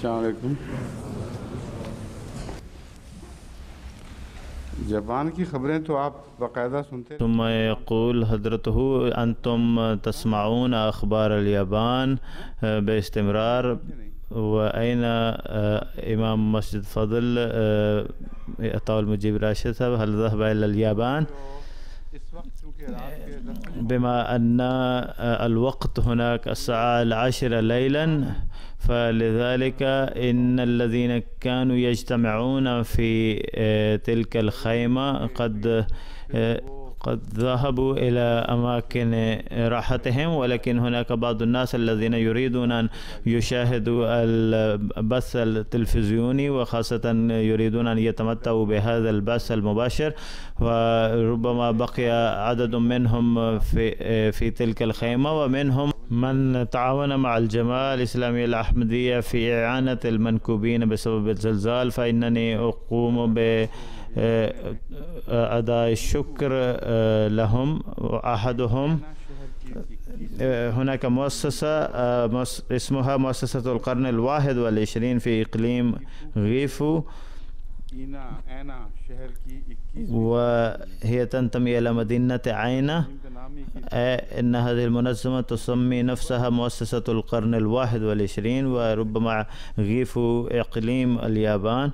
अस्सलाम वालेकुम। जापान की खबरें तो आप बाकायदा सुनते तुम यक़ूल हज़रतहू अंतुम तस्माऊन अखबार अल-याबान बेइस्तिमरार व ऐन इमाम मस्जिद फ़ज़ल अताउल मुजीब राशिद साहब हल ज़हब अल-याबान इस वक्त चूँकि रात के 10 बजे बिमा अन्ना अल-वक़्त हुनाक अस्सआ अल-10 लैलन फ़लिज़ालिक इन्नल्लज़ीना कानू यज्तमिऊन फ़ी तिल्क अल-ख़ैमा قد ذهبوا إلى أماكن راحتهم ولكن هناك بعض الناس الذين يريدون أن يشاهدوا البث التلفزيوني وخاصة يريدون أن يتمتعوا بهذا البث المباشر وربما بقي عدد منهم في تلك الخيمة ومنهم من تعاون مع الجماعة الإسلامية الأحمدية في إعانة المنكوبين بسبب الزلزال فإنني أقوم بأداء الشكر لهم. أحدهم هناك مؤسسة اسمها مؤسسة القرن الواحد والعشرين في إقليم غيفو وهي تنتمي إلى مدينة عينة. إن هذه المنظمة تسمي نفسها مؤسسة القرن الواحد والعشرين وربما غيفو إقليم اليابان.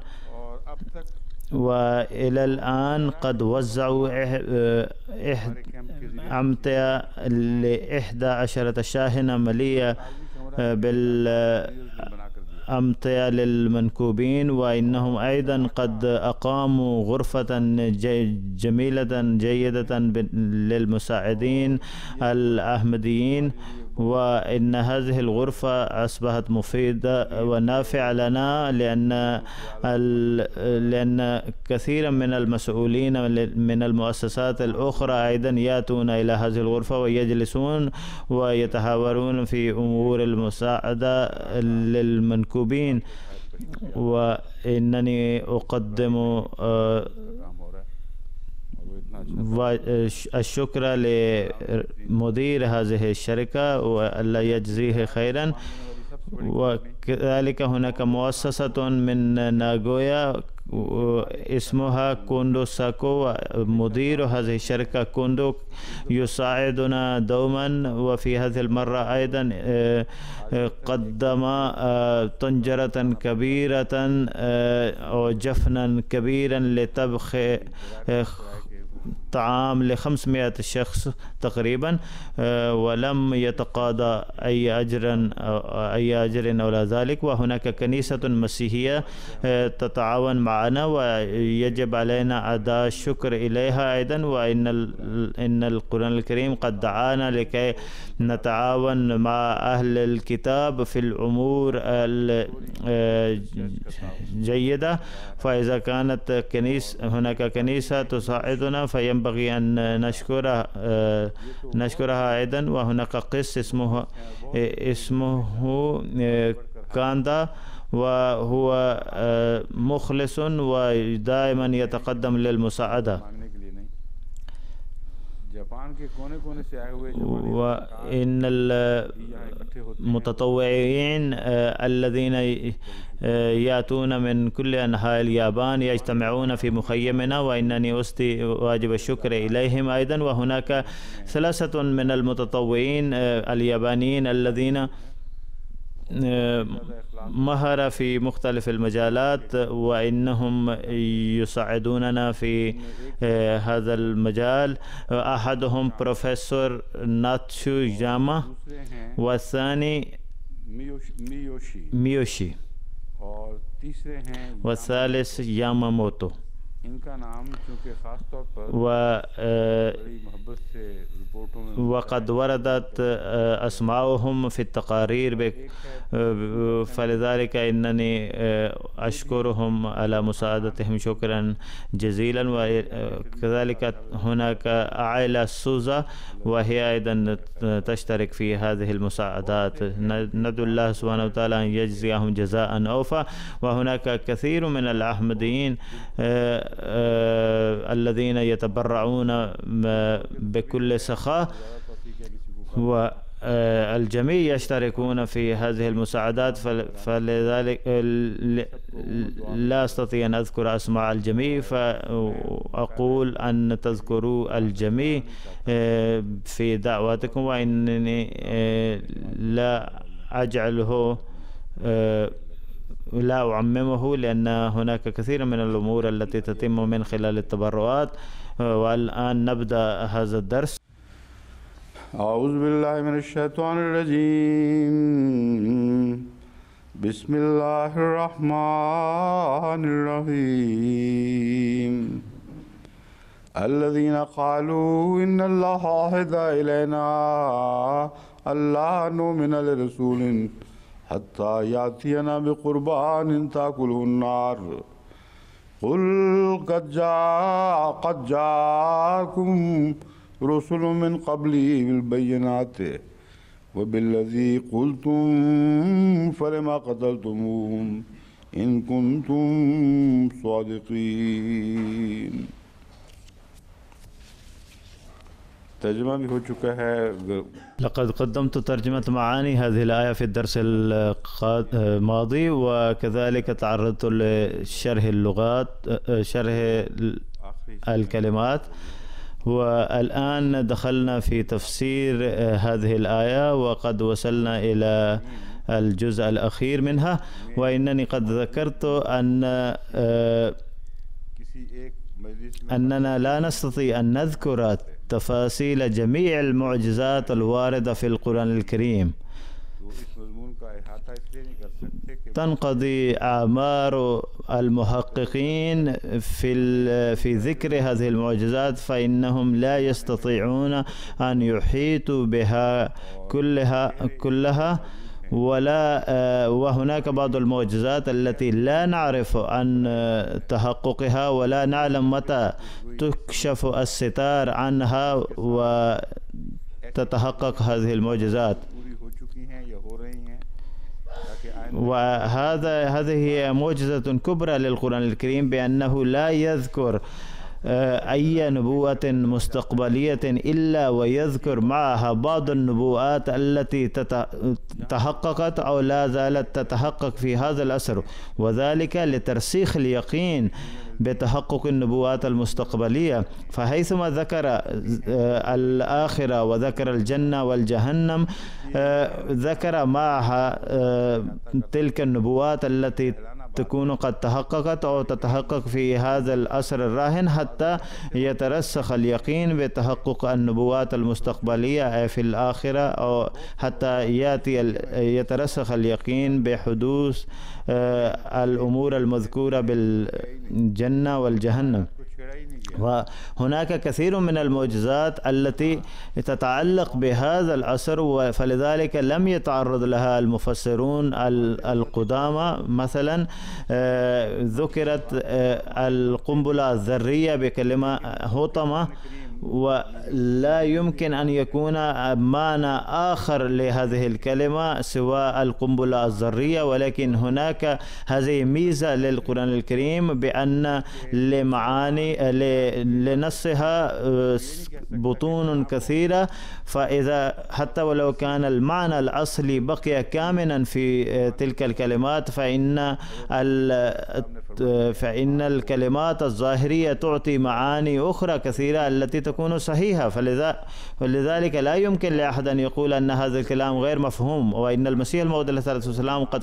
وإلى الآن قد وزعوا أمتعة ل11 شاحنة مليئة بالأمتعة للمنكوبين وإنهم أيضا قد أقاموا غرفة جميلة جيدة للمساعدين الأحمديين وإن هذه الغرفة أصبحت مفيدة ونافعة لنا لأن كثيرا من المسؤولين من المؤسسات الأخرى أيضا يأتون إلى هذه الغرفة ويجلسون ويتحاورون في أمور المساعدة للمنكوبين. وإنني أقدم الشكر لمدير هذه الشركة والله يجزيه خيرا. وكذلك هناك مؤسسة من ناغويا اسمها كوندو ساكو مدير هذه الشركة كوندو يساعدنا دوما وفي هذه المرة أيضا قدم طنجرة كبيرة أو جفنا كبيرا لطبخ طعام ل500 شخص تقريبا ولم يتقاضى أي أجر أو لا ذلك. وهناك كنيسة مسيحية تتعاون معنا ويجب علينا أداء الشكر إليها أيضا. وإن القرآن الكريم قد دعانا لكي نتعاون مع أهل الكتاب في الأمور الجيدة. فإذا كانت هناك كنيسة تساعدنا فينبغي أن نشكرها أيضا. وهناك قس اسمه كاندا وهو مخلص ودائما يتقدم للمساعدة. وإن المتطوعين الذين يأتون من كل أنحاء اليابان يجتمعون في مخيمنا وإنني أسدي واجب الشكر إليهم أيضا. وهناك 3 من المتطوعين اليابانيين الذين مهر في مختلف المجالات وإنهم يساعدوننا في هذا المجال. أحدهم بروفيسور ناتشو جاما والثاني ميوشي والثالث ياماموتو. وقد وردت أسماؤهم في التقارير فلذلك إنني أشكرهم على مساعدتهم شكرا جزيلا. وكذلك هناك عائلة سوزا وهي أيضا تشترك في هذه المساعدات. ندعو الله سبحانه وتعالى أن يجزيهم جزاء أوفى. وهناك كثير من الأحمديين الذين يتبرعون بكل سخاء الجميع يشتركون في هذه المساعدات، فلذلك لا أستطيع أن أذكر أسماء الجميع، فأقول أن تذكروا الجميع في دعواتكم، وإنني لا أجعله لا أعممه، لأن هناك كثير من الأمور التي تتم من خلال التبرعات. والآن نبدأ هذا الدرس. أعوذ بالله من الشيطان الرجيم. بسم الله الرحمن الرحيم. الذين قالوا إن الله عهد إلينا ألا نؤمن لرسول حتى يأتينا بقربان تأكله النار قل قد جاءكم رسل من قبلي بالبينات وبالذي قلتم فلما قتلتموهم إن كنتم صادقين. ترجمة भी हो चुका है. لقد قدمت ترجمة معاني هذه الآية في الدرس الماضي، وكذلك تعرضت لشرح اللغات، شرح الكلمات، والآن دخلنا في تفسير هذه الآية وقد وصلنا إلى الجزء الأخير منها. وإنني قد ذكرت أننا لا نستطيع أن نذكر تفاصيل جميع المعجزات الواردة في القرآن الكريم. تنقضي أعمار المحققين في ذكر هذه المعجزات، فإنهم لا يستطيعون أن يحيطوا بها كلها وهناك بعض المعجزات التي لا نعرف عن تحققها ولا نعلم متى تكشف الستار عنها وتتحقق هذه المعجزات. هذه هي معجزة كبرى للقرآن الكريم، بأنه لا يذكر أي نبوة مستقبلية إلا ويذكر معها بعض النبوءات التي تحققت أو لا زالت تتحقق في هذا العصر، وذلك لترسيخ اليقين بتحقق النبوات المستقبلية. فحيثما ذكر الآخرة وذكر الجنة والجهنم، ذكر معها تلك النبوات التي تكون قد تحققت أو تتحقق في هذا العصر الراهن، حتى يترسخ اليقين بتحقق النبوات المستقبلية في الآخرة، أو حتى يترسخ اليقين بحدوث الأمور المذكورة بالجنة والجهنم. وهناك كثير من المعجزات التي تتعلق بهذا العصر، فلذلك لم يتعرض لها المفسرون القدامى. مثلا ذكرت القنبلة الذرية بكلمة هوطمة، ولا يمكن أن يكون معنى آخر لهذه الكلمة سوى القنبلة الذرية، ولكن هناك هذه ميزة للقرآن الكريم بأن لنصها بطون كثيرة، فإذا حتى ولو كان المعنى الأصلي بقي كامنا في تلك الكلمات، فإن الكلمات الظاهرية تعطي معاني أخرى كثيرة التي تكون صحيحة. فلذلك لا يمكن لأحد أن يقول أن هذا الكلام غير مفهوم. وإن المسيح الموعود عليه الصلاة والسلام قد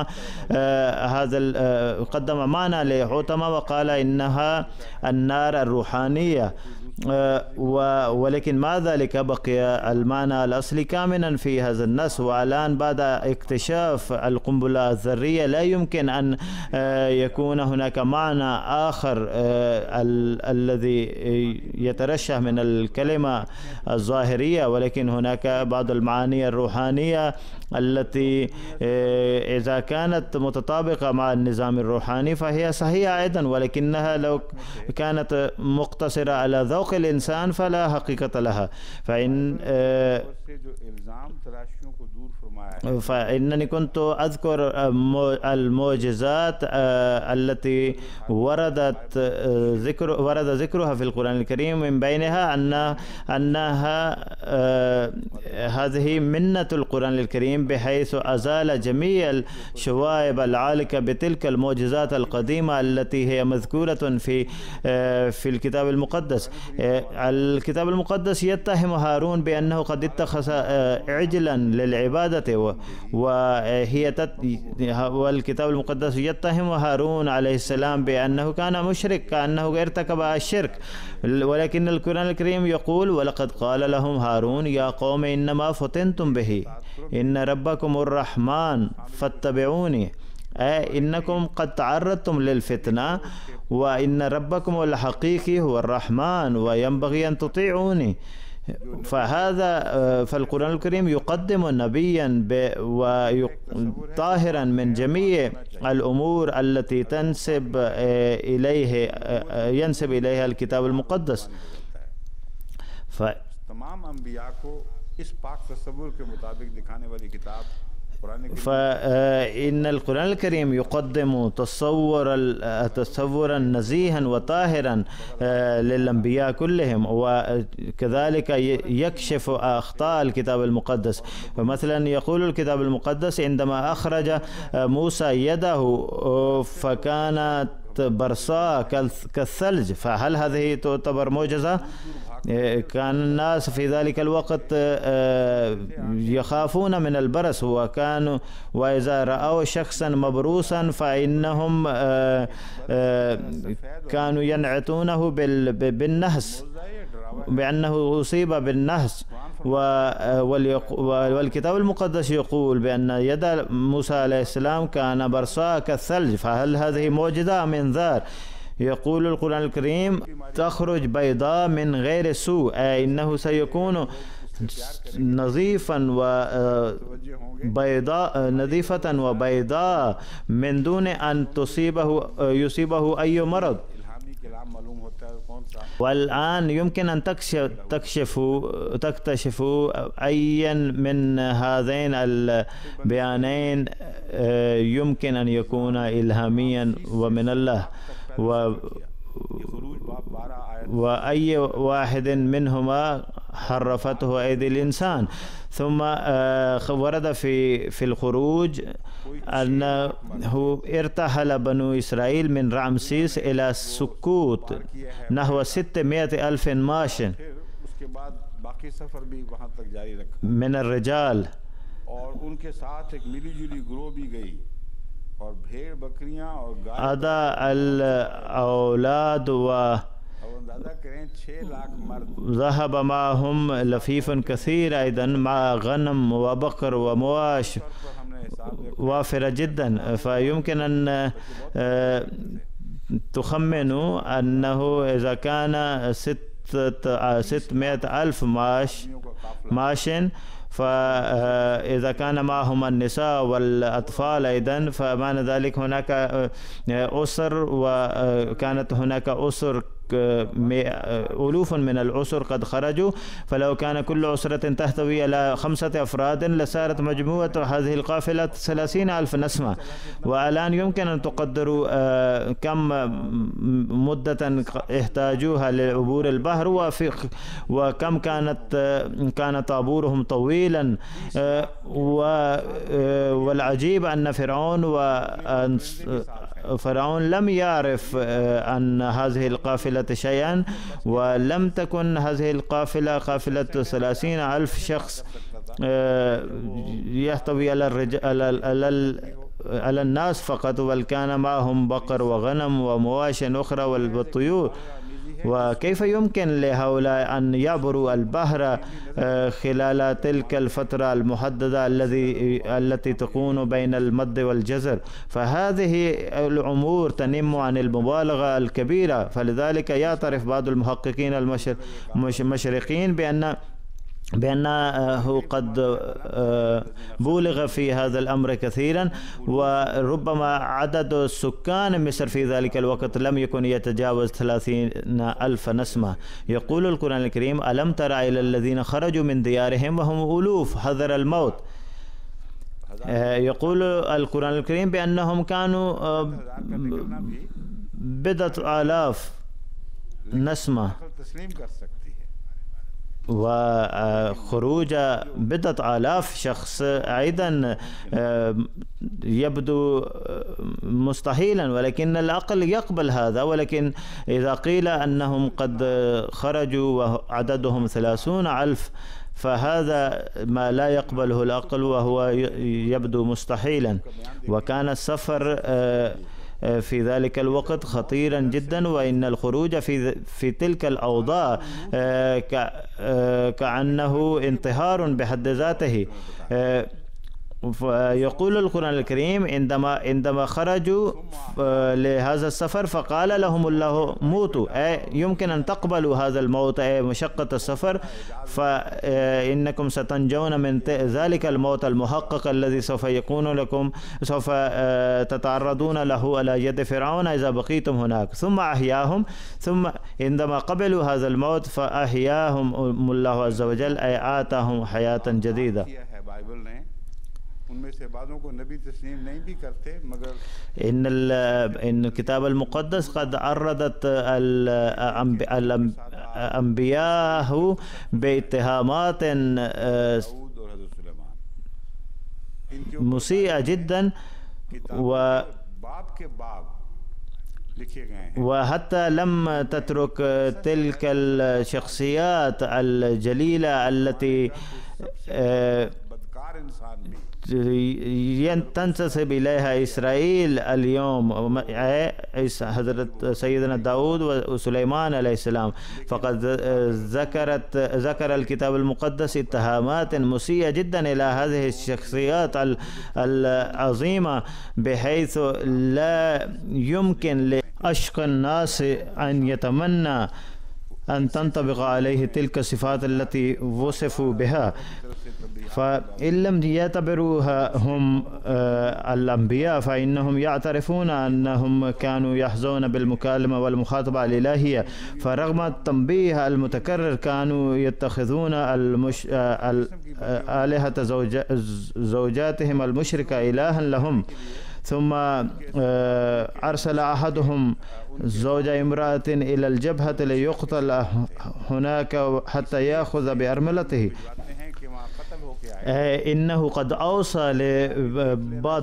قدم معنى لحوتمة وقال إنها النار الروحانية، ولكن مع ذلك بقي المعنى الأصلي كامنا في هذا النص. والآن بعد اكتشاف القنبلة الذرية لا يمكن أن يكون هناك معنى آخر الذي يترشح من الكلمة الظاهرية، ولكن هناك بعض المعاني الروحانية التي إذا كانت متطابقة مع النظام الروحاني فهي صحيحة أيضا، ولكنها لو كانت مقتصرة على ذوق الإنسان فلا حقيقة لها. فإن فإنني كنت أذكر المعجزات التي ورد ذكرها في القرآن الكريم، من بينها أنها هذه منة القرآن الكريم بحيث أزال جميع الشوائب العالقة بتلك المعجزات القديمة التي هي مذكورة في الكتاب المقدس. الكتاب المقدس يتهم هارون بأنه قد اتخذ عجلا للعبادة، والكتاب المقدس يتهم هارون عليه السلام بأنه كان مشرك، كأنه ارتكب الشرك. ولكن القرآن الكريم يقول: ولقد قال لهم هارون يا قوم إنما فتنتم به إن ربكم الرحمن فاتبعوني، إنكم قد تعرضتم للفتنة وإن ربكم الحقيقي هو الرحمن وينبغي أن تطيعوني. فالقرآن الكريم يقدم نبيا طاهرا من جميع الأمور التي ينسب إليها الكتاب المقدس. تمام انبیاء کو اس پاک تصور کے مطابق دکھانے والی کتاب فإن القرآن الكريم يقدم تصورا نزيها وطاهرا للأنبياء كلهم، وكذلك يكشف أخطاء الكتاب المقدس. فمثلا يقول الكتاب المقدس: عندما أخرج موسى يده فكانت برصاء كالثلج، فهل هذه تعتبر معجزة؟ كان الناس في ذلك الوقت يخافون من البرص، وإذا رأوا شخصا مبروسا فإنهم كانوا ينعتونه بالنهس، بأنه أصيب بالنهس. والكتاب المقدس يقول بأن يد موسى عليه السلام كان برصاء كالثلج، فهل هذه معجزة من ذار؟ يقول القرآن الكريم: تخرج بيضاء من غير سوء، إنه سيكون نظيفا وبيضاء من دون أن يصيبه أي مرض. والآن يمكن أن تكتشفوا أيا من هذين البيانين يمكن أن يكون إلهاميا ومن الله، وأي واحد منهما حرفته أيدي الإنسان. ثم ورد في الخروج أنه ارتحل بنو إسرائيل من رامسيس إلى سكوت نحو 600,000 ماش من الرجال، أدى الأولاد وذهب معهم لفيف كثير أيضا مع غنم وبقر ومواشي وافرة جدا. فيمكن أن تخمنوا أنه إذا كان 600,000 ماش، فإذا كان معهم النساء والأطفال أيضا، فمعنى ذلك هناك أسر، وكانت هناك أسر ألوف من الأسر قد خرجوا. فلو كان كل أسرة تحتوي على 5 أفراد لصارت مجموعة هذه القافلة 30,000 نسمة. والآن يمكن أن تقدروا كم مدة احتاجوها لعبور البحر، وكم كان طابورهم طويلا. والعجيب أن فرعون لم يعرف أن هذه القافلة شيئا، ولم تكن هذه القافلة قافلة 30,000 شخص يحتوي على الناس فقط، بل كان معهم بقر وغنم ومواشٍ أخرى والطيور. وكيف يمكن لهؤلاء أن يعبروا البحر خلال تلك الفترة المحددة التي تكون بين المد والجزر؟ فهذه الأمور تنم عن المبالغة الكبيرة. فلذلك يعترف بعض المحققين المشرقين بأنه قد بولغ في هذا الأمر كثيرا، وربما عدد سكان مصر في ذلك الوقت لم يكن يتجاوز 30,000 نسمة. يقول القرآن الكريم: ألم تر إلى الذين خرجوا من ديارهم وهم ألوف حذر الموت. يقول القرآن الكريم بأنهم كانوا 10,000 का निकलना भी 10,000 نسمة، तस्लीम कर सकती है। وخروج 10,000 شخص أيضا يبدو مستحيلا، ولكن العقل يقبل هذا. ولكن إذا قيل أنهم قد خرجوا وعددهم 30,000 فهذا ما لا يقبله العقل وهو يبدو مستحيلا. وكان السفر في ذلك الوقت خطيرا جدا، وإن الخروج في تلك الأوضاع كأنه انتحار بحد ذاته. فيقول القرآن الكريم عندما خرجوا لهذا السفر فقال لهم الله موتوا، أي يمكن أن تقبلوا هذا الموت، أي مشقة السفر، فإنكم ستنجون من ذلك الموت المحقق الذي سوف يكون لكم، سوف تتعرضون له على يد فرعون إذا بقيتم هناك. ثم أحياهم، ثم عندما قبلوا هذا الموت فأحياهم الله عز وجل، أي آتاهم حياة جديدة. उनमें से बादों को नबी तस्लीम नहीं भी करते, मगर إن الكتاب المقدس قد عرضت الأنبياء باتهامات مسيئة جدا، وحتى لم تترك تلك الشخصيات الجليلة التي تنتسب إليها إسرائيل اليوم، حضرت سيدنا داود وسليمان عليه السلام، فقد ذكر الكتاب المقدس اتهامات مسيئة جدا إلى هذه الشخصيات العظيمة، بحيث لا يمكن لأشقى الناس أن يتمنى أن تنطبق عليه تلك الصفات التي وصفوا بها. فإن لم يعتبروها هم الأنبياء فإنهم يعترفون أنهم كانوا يحظون بالمكالمة والمخاطبة الإلهية، فرغم التنبيه المتكرر كانوا يتخذون آلهة زوجاتهم المشركة إلها لهم. ثم أرسل أحدهم زوج امرأة إلى الجبهة ليقتل هناك حتى يأخذ بأرملته. إنه قد أوصى لبعض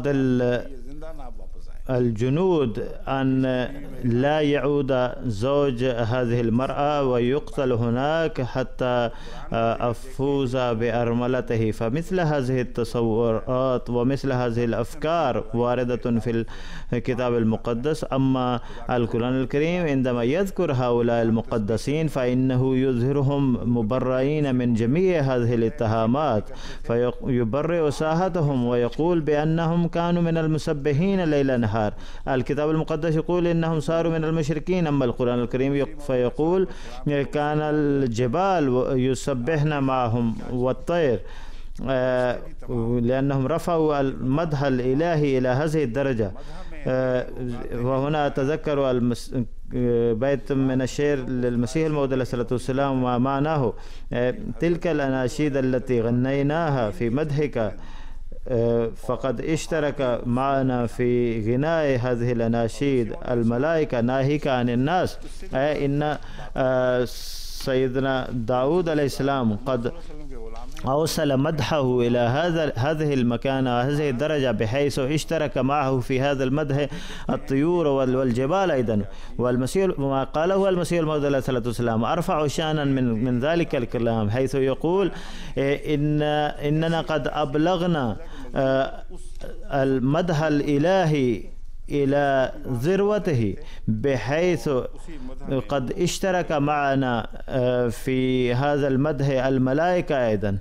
الجنود أن لا يعود زوج هذه المرأة ويقتل هناك حتى أفوز بأرملته. فمثل هذه التصورات ومثل هذه الأفكار واردة في الكتاب المقدس. أما القرآن الكريم عندما يذكر هؤلاء المقدسين فإنه يظهرهم مبرئين من جميع هذه الاتهامات، فيبرئ ساحتهم ويقول بأنهم كانوا من المسبحين ليل نهار. الكتاب المقدس يقول إنهم صاروا من المشركين، أما القرآن الكريم فيقول كان الجبال يسبحن معهم والطير، لأنهم رفعوا المدح الإلهي إلى هذه الدرجة. وهنا أتذكر بيت من الشعر للمسيح الموعود عليه الصلاة والسلام ومعناه: تلك الأناشيد التي غنيناها في مدحك فقد اشترك معنا في غناء هذه الأناشيد الملائكة ناهيك عن الناس. إن سيدنا داود عليه السلام قد أوصل مدحه إلى هذه المكانة وهذه الدرجة، بحيث اشترك معه في هذا المدح الطيور والجبال أيضا. والمسيح ما قاله المسيح الموعود عليه الصلاة والسلام أرفع شأنا من ذلك الكلام، حيث يقول إننا قد أبلغنا المدح الإلهي إلى ذروته، بحيث قد اشترك معنا في هذا المدح الملائكة أيضا.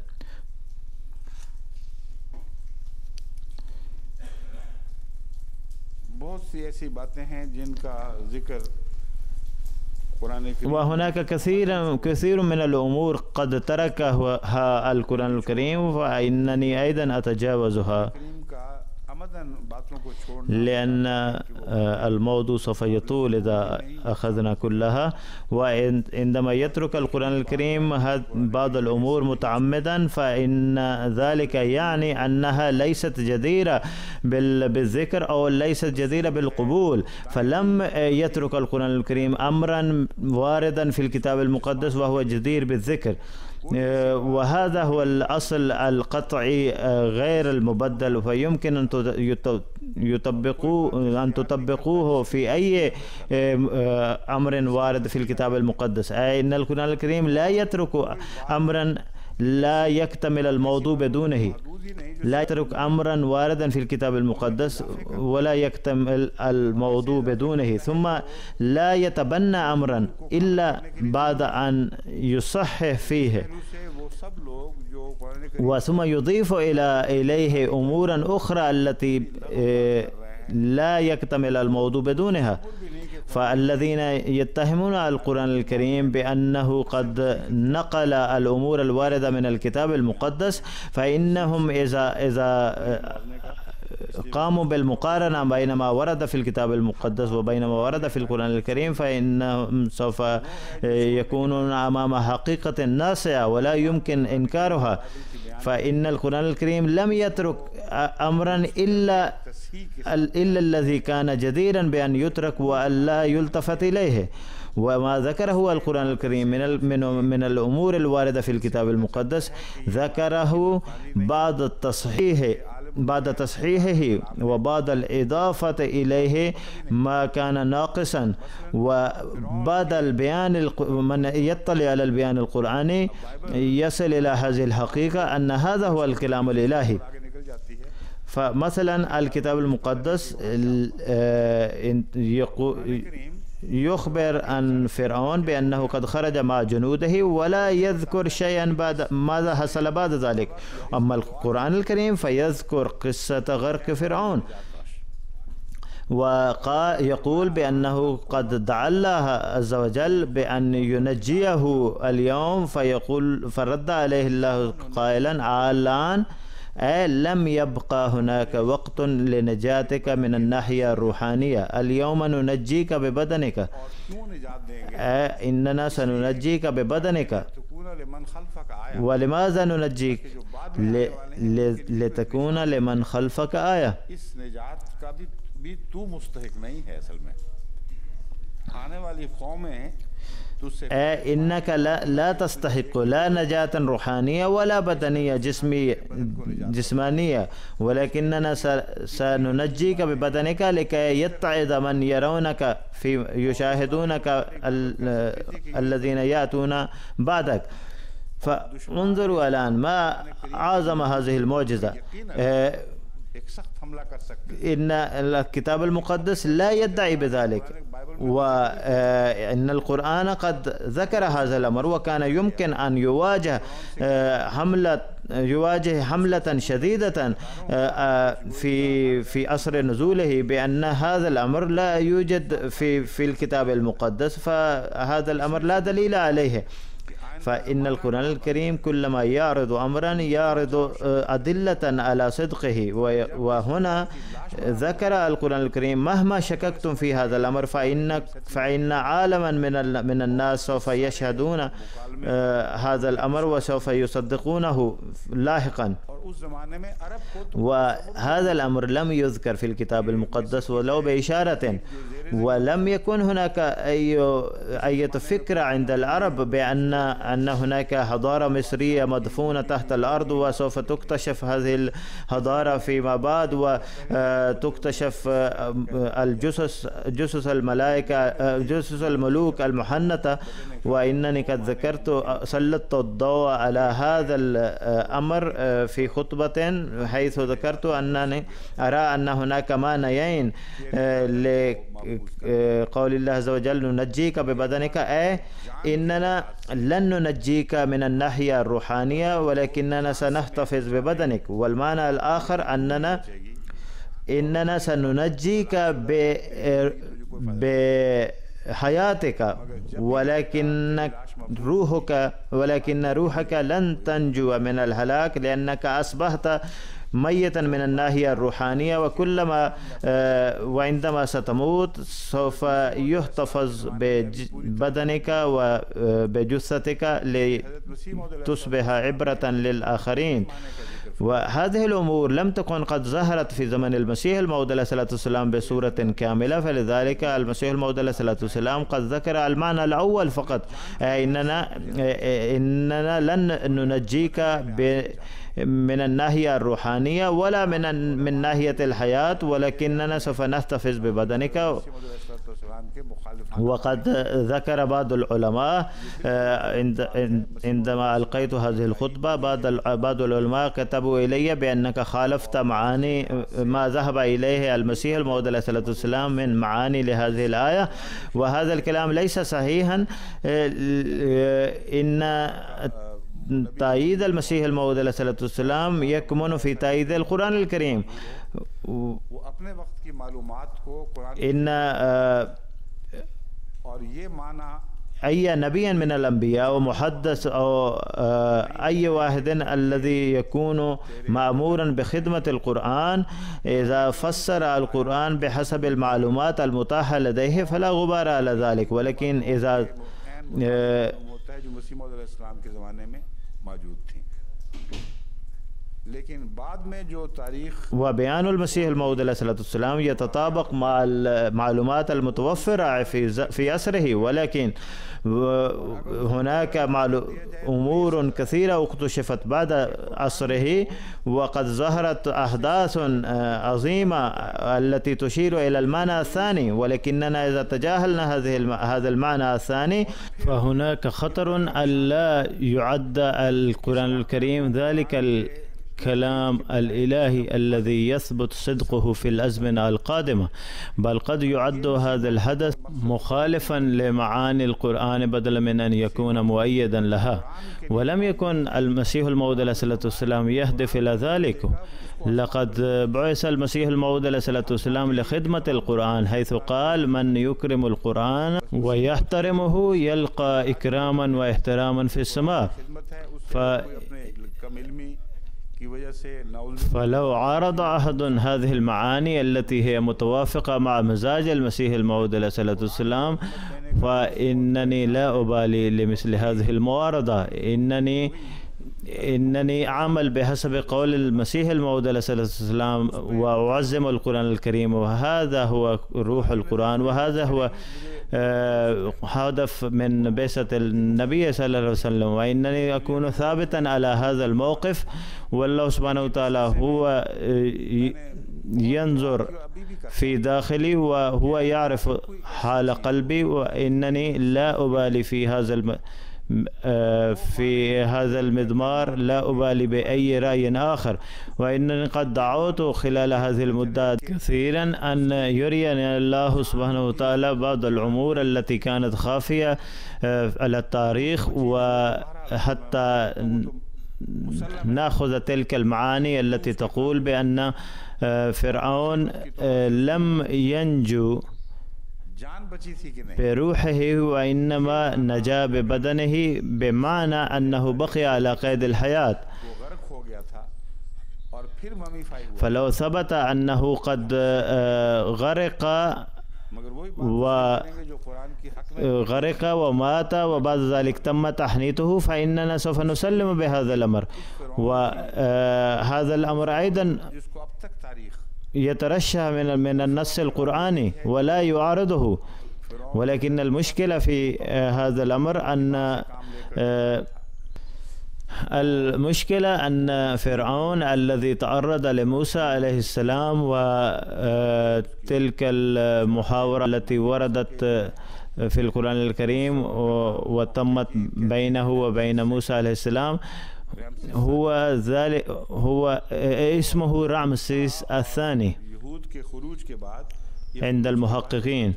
وهناك كثير من الأمور قد تركها القرآن الكريم، فإنني أيضا أتجاوزها. لأن الموضوع سوف يطول إذا أخذنا كلها. وعندما يترك القرآن الكريم بعض الأمور متعمدا فإن ذلك يعني أنها ليست جديرة بالذكر أو ليست جديرة بالقبول. فلم يترك القرآن الكريم أمرا واردا في الكتاب المقدس وهو جدير بالذكر، وهذا هو الأصل القطعي غير المبدل، فيمكن أن تطبقوه في أي أمر وارد في الكتاب المقدس. أي أن القرآن الكريم لا يترك أمرا لا يكتمل الموضوع بدونه، لا يترك أمرا واردا في الكتاب المقدس ولا يكتمل الموضوع بدونه، ثم لا يتبنى أمرا إلا بعد أن يصحح فيه، وثم يضيف إليه أمورا أخرى التي لا يكتمل الموضوع بدونها. فالذين يتهمون القرآن الكريم بأنه قد نقل الأمور الواردة من الكتاب المقدس، فإنهم إذا قاموا بالمقارنة بين ما ورد في الكتاب المقدس وبين ما ورد في القرآن الكريم فإنهم سوف يكونون أمام حقيقة ناسعة ولا يمكن إنكارها. فإن القرآن الكريم لم يترك أمرا إلا الذي كان جديرا بأن يترك وأن لا يلتفت إليه. وما ذكره القرآن الكريم من الأمور الواردة في الكتاب المقدس ذكره بعد تصحيحه وبعد الإضافة إليه ما كان ناقصا، وبعد البيان من يطلع على البيان القرآني يصل إلى هذه الحقيقة أن هذا هو الكلام الإلهي. فمثلا الكتاب المقدس يخبر عن فرعون بأنه قد خرج مع جنوده ولا يذكر شيئا بعد ماذا حصل بعد ذلك. أما القرآن الكريم فيذكر قصة غرق فرعون، ويقول بأنه قد دعا الله عز وجل بأن ينجيه اليوم، فرد عليه الله قائلا: الآن لم يبقى هناك وقت لنجاتك من الناحية الروحانية، اليوم ننجيك ببدنك، إننا سننجيك ببدنك. ولماذا ننجيك؟ لتكون لمن خلفك آية. إنك لا تستحق لا نجاة روحانية ولا بدنية جسمانية، ولكننا سننجيك ببدنك لكي يتعظ من يرونك يشاهدونك الذين يأتون بعدك. فانظروا الآن ما أعظم هذه المعجزة. إن الكتاب المقدس لا يدعي بذلك، وإن القرآن قد ذكر هذا الأمر، وكان يمكن أن يواجه حملة شديدة في عصر نزوله بأن هذا الأمر لا يوجد في الكتاب المقدس، فهذا الأمر لا دليل عليه. فإن القرآن الكريم كلما يعرض أمرا يعرض أدلة على صدقه، وهنا ذكر القرآن الكريم: مهما شككتم في هذا الأمر فإن عالما من الناس سوف يشهدون هذا الأمر وسوف يصدقونه لاحقا. وهذا الأمر لم يذكر في الكتاب المقدس ولو بإشارة، ولم يكن هناك أي فكرة عند العرب بأن هناك حضارة مصرية مدفونة تحت الأرض وسوف تكتشف هذه الحضارة فيما بعد، وتكتشف جثث الملائكة، جثث الملوك المحنطة. وإنني قد سلطت الضوء على هذا الأمر في خطبة، حيث ذكرت أنني أرى أن هناك معنيين لقول الله عز وجل: ننجيك ببدنك، إننا لن ننجيك من الناحية الروحانية ولكننا سنحتفظ ببدنك. والمعنى الآخر إننا سننجيك بحياتك، ولكن روحك لن تنجو من الهلاك، لأنك أصبحت ميتا من الناحية الروحانية، وكلما وعندما ستموت سوف يحتفظ ببدنك وبجثتك لتصبح عبرة للآخرين. وهذه الأمور لم تكن قد ظهرت في زمن المسيح الموعود عليه الصلاة والسلام بصورة كاملة، فلذلك المسيح الموعود عليه الصلاة والسلام قد ذكر المعنى الأول فقط، إننا لن ننجيك من الناحية الروحانية ولا من ناحية الحياة، ولكننا سوف نحتفظ ببدنك. وقد ذكر بعض العلماء عندما ألقيت هذه الخطبة، بعض العلماء كتبوا إلي بأنك خالفت معاني ما ذهب إليه المسيح الموعود عليه الصلاة والسلام من معاني لهذه الآية، وهذا الكلام ليس صحيحا. إن تأييد المسيح الموعود عليه الصلاة والسلام يكمن في تأييد القرآن الكريم. إن أي نبي من الأنبياء ومحدث أو أي واحد الذي يكون مأمورا بخدمة القرآن إذا فسر القرآن بحسب المعلومات المتاحة لديه فلا غبار على ذلك، ولكن إذا وبيان المسيح الموعود عليه الصلاة والسلام يتطابق مع المعلومات المتوفرة في عصره، ولكن هناك أمور كثيرة اكتشفت بعد عصره، وقد ظهرت أحداث عظيمة التي تشير إلى المعنى الثاني، ولكننا إذا تجاهلنا هذا المعنى الثاني فهناك خطر ألا يعد القرآن الكريم ذلك الكلام الإلهي الذي يثبت صدقه في الأزمنة القادمة، بل قد يعد هذا الحدث مخالفا لمعاني القرآن بدلا من أن يكون مؤيدا لها. ولم يكن المسيح الموعود عليه الصلاة والسلام يهدف إلى ذلك. لقد بعث المسيح الموعود عليه الصلاة والسلام لخدمة القرآن، حيث قال: من يكرم القرآن ويحترمه يلقى إكراما واحتراما في السماء. فلو عارض أحد هذه المعاني التي هي متوافقة مع مزاج المسيح الموعود عليه الصلاة والسلام فإنني لا أبالي لمثل هذه المعارضة. إنني أعمل بحسب قول المسيح الموعود عليه الصلاة والسلام وأعظم القرآن الكريم، وهذا هو روح القرآن، وهذا هو هدف من بعثة النبي صلى الله عليه وسلم، وإنني أكون ثابتا على هذا الموقف، والله سبحانه وتعالى هو ينظر في داخلي وهو يعرف حال قلبي، وإنني لا أبالي في هذا المضمار، لا أبالي بأي رأي آخر. وإنني قد دعوت خلال هذه المدة كثيرا أن يريني الله سبحانه وتعالى بعض الأمور التي كانت خافية على التاريخ، وحتى نأخذ تلك المعاني التي تقول بأن فرعون لم ينجو بروحه وإنما نجا ببدنه، بمعنى أنه بقي على قيد الحياة. فلو ثبت أنه قد غرق ومات وبعد ذلك تم تحنيطه فإننا سوف نسلم بهذا الأمر. وهذا الأمر أيضا يترشح من النص القرآني ولا يعارضه، ولكن المشكلة في هذا الأمر أن فرعون الذي تعرض لموسى عليه السلام وتلك المحاورة التي وردت في القرآن الكريم وتمت بينه وبين موسى عليه السلام هو اسمه رامسيس الثاني عند المحققين،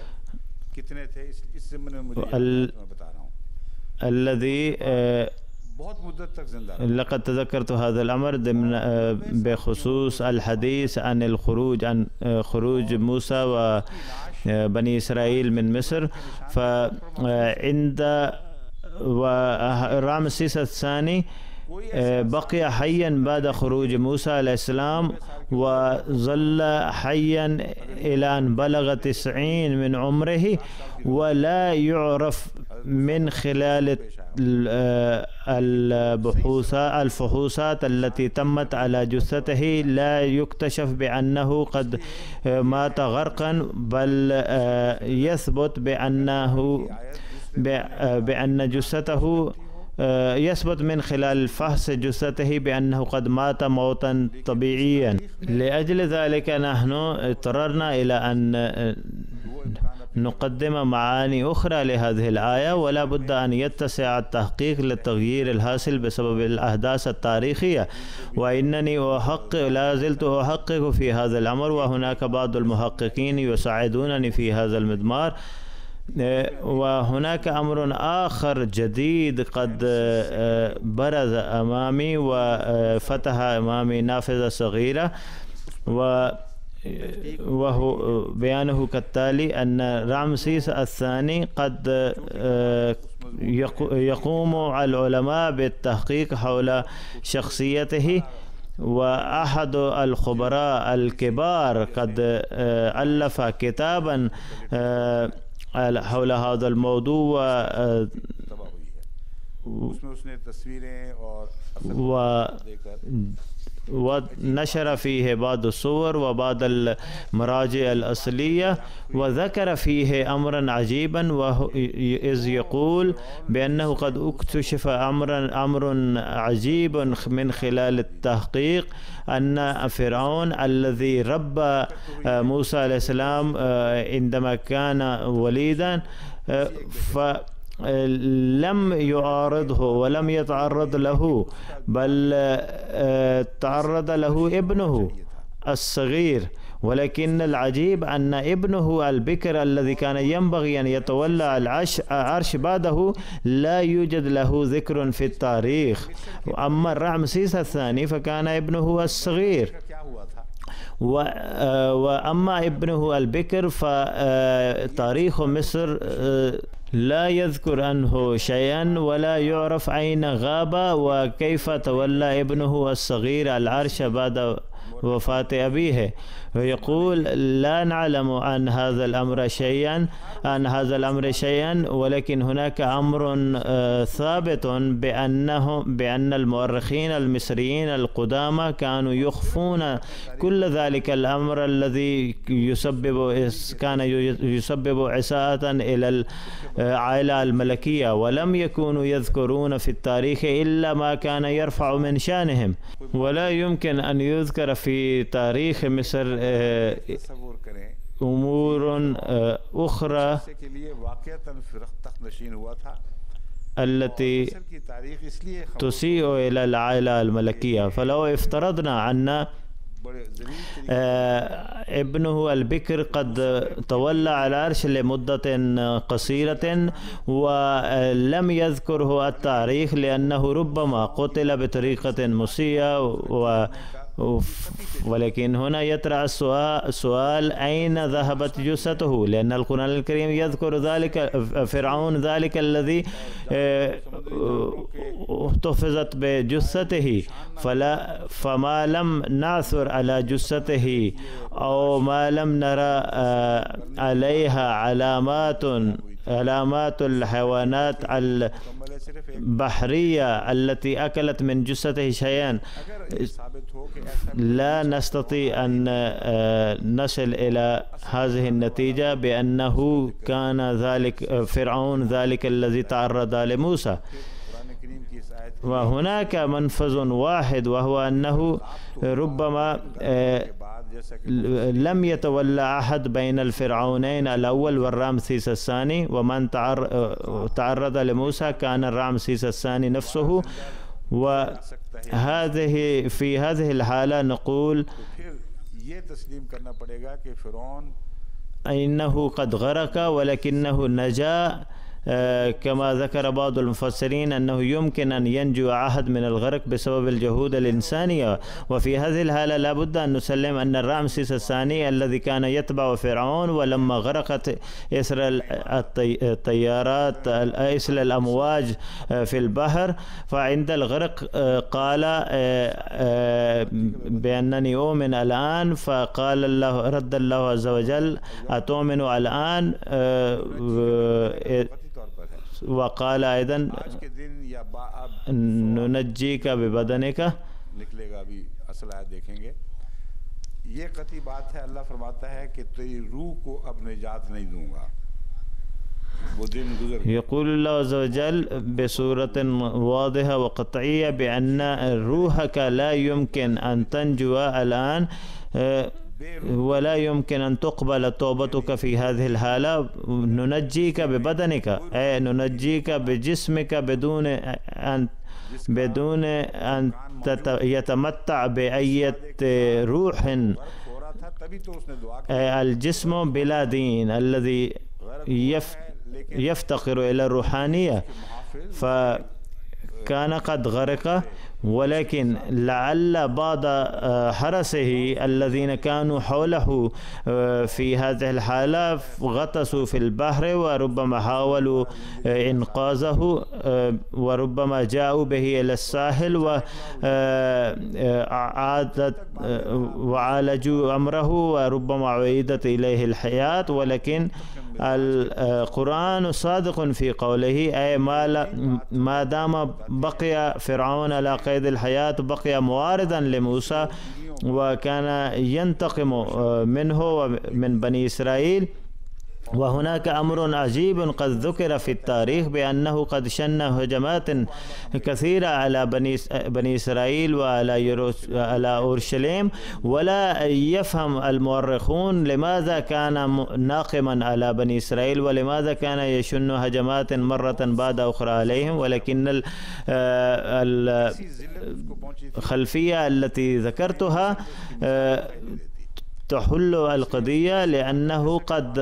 الذي لقد تذكرت هذا الأمر بخصوص الحديث عن الخروج، عن خروج موسى وبني إسرائيل من مصر. فعند رامسيس الثاني بقي حيا بعد خروج موسى عليه السلام وظل حيا إلى أن بلغ 90 من عمره، ولا يعرف من خلال الفحوصات التي تمت على جثته، لا يكتشف بأنه قد مات غرقا، بل يثبت بأن جثته يثبت من خلال فحص جثته بأنه قد مات موتا طبيعيا. لأجل ذلك نحن اضطررنا إلى أن نقدم معاني أخرى لهذه الآية، ولا بد أن يتسع التحقيق للتغيير الحاصل بسبب الأحداث التاريخية، وإنني لا زلت أحقق في هذا الأمر، وهناك بعض المحققين يساعدونني في هذا المضمار. وهناك أمر آخر جديد قد برز أمامي وفتح أمامي نافذة صغيرة، وهو بيانه كالتالي: أن رمسيس الثاني قد يقوم العلماء بالتحقيق حول شخصيته، وأحد الخبراء الكبار قد ألف كتابا حول هذا الموضوع ونشر فيه بعض الصور وبعض المراجع الأصلية، وذكر فيه أمرا عجيبا، إذ يقول بأنه قد اكتشف أمر عجيب من خلال التحقيق، أن فرعون الذي ربى موسى عليه السلام عندما كان وليدا لم يعارضه ولم يتعرض له، بل تعرض له ابنه الصغير. ولكن العجيب أن ابنه البكر الذي كان ينبغي أن يتولى العرش بعده لا يوجد له ذكر في التاريخ. أما رمسيس الثاني فكان ابنه الصغير، وأما ابنه البكر فتاريخ مصر لا يذكر عنه شيئا، ولا يعرف أين غاب وكيف تولى ابنه الصغير العرش بعد وفاة أبيه. ويقول: لا نعلم عن هذا الأمر شيئا، ولكن هناك أمر ثابت بأن المؤرخين المصريين القدامى كانوا يخفون كل ذلك الأمر الذي كان يسبب إساءة إلى العائلة الملكية، ولم يكونوا يذكرون في التاريخ إلا ما كان يرفع من شأنهم. ولا يمكن أن يذكر في تاريخ مصر أمور أخرى التي تسيء إلى العائلة الملكية. فلو افترضنا أن ابنه البكر قد تولى على العرش لمدة قصيرة ولم يذكره التاريخ لأنه ربما قتل بطريقة مسيئة، ولكن هنا يطرح السؤال: أين ذهبت جثته؟ لأن القرآن الكريم يذكر ذلك فرعون ذلك الذي احتفظت بجثته، فما لم نعثر على جثته أو ما لم نرى عليها علامات الحيوانات البحرية التي أكلت من جثته شيئا، لا نستطيع أن نصل إلى هذه النتيجة بأنه كان ذلك فرعون ذلك الذي تعرض لموسى. وهناك منفذ واحد، وهو أنه ربما لم يتولى أحد بين الفرعونين الأول والرامسيس الثاني، ومن تعرض لموسى كان الرامسيس الثاني نفسه. في هذه الحالة نقول إنه قد غرق ولكنه نجا كما ذكر بعض المفسرين أنه يمكن أن ينجو أحد من الغرق بسبب الجهود الإنسانية. وفي هذه الحالة لا بد أن نسلم أن رمسيس الثاني الذي كان يتبع فرعون، ولما غرقت إثر الطيارات إثر الأمواج في البحر، فعند الغرق قال بأنني أؤمن الآن، فقال الله رد الله عز وجل أتؤمن الآن، وقال أيضا ننجيك ببدنك. निकलेगा अभी असल आयत देखेंगे। ये कतई बात है, अल्लाह फरमाता है कि तेरी रूह को अब निजात नहीं दूंगा, वो दिन गुजर। يقول الله عز وجل بصورة واضحة وقطعية بأن روحك لا يمكن أن تنجو الآن، ولا يمكن أن تقبل توبتك في هذه الحالة. ننجيك ببدنك، أي ننجيك بجسمك بدون أن يتمتع بأي روح. الجسم بلا دين الذي يفتقر إلى الروحانية، فكان قد غرق، ولكن لعل بعض حرسه الذين كانوا حوله في هذه الحالة غطسوا في البحر، وربما حاولوا إنقاذه، وربما جاءوا به إلى الساحل وعالجوا أمره، وربما عيدت إليه الحياة. ولكن القرآن صادق في قوله، أي ما دام بقي فرعون على قيد الحياة بقي مواردا لموسى، وكان ينتقم منه ومن بني إسرائيل. وهناك أمر عجيب قد ذكر في التاريخ بأنه قد شن هجمات كثيرة على بني إسرائيل وعلى أورشليم، ولا يفهم المؤرخون لماذا كان ناقما على بني إسرائيل ولماذا كان يشن هجمات مرة بعد أخرى عليهم. ولكن الخلفية التي ذكرتها تحل القضية، لأنه قد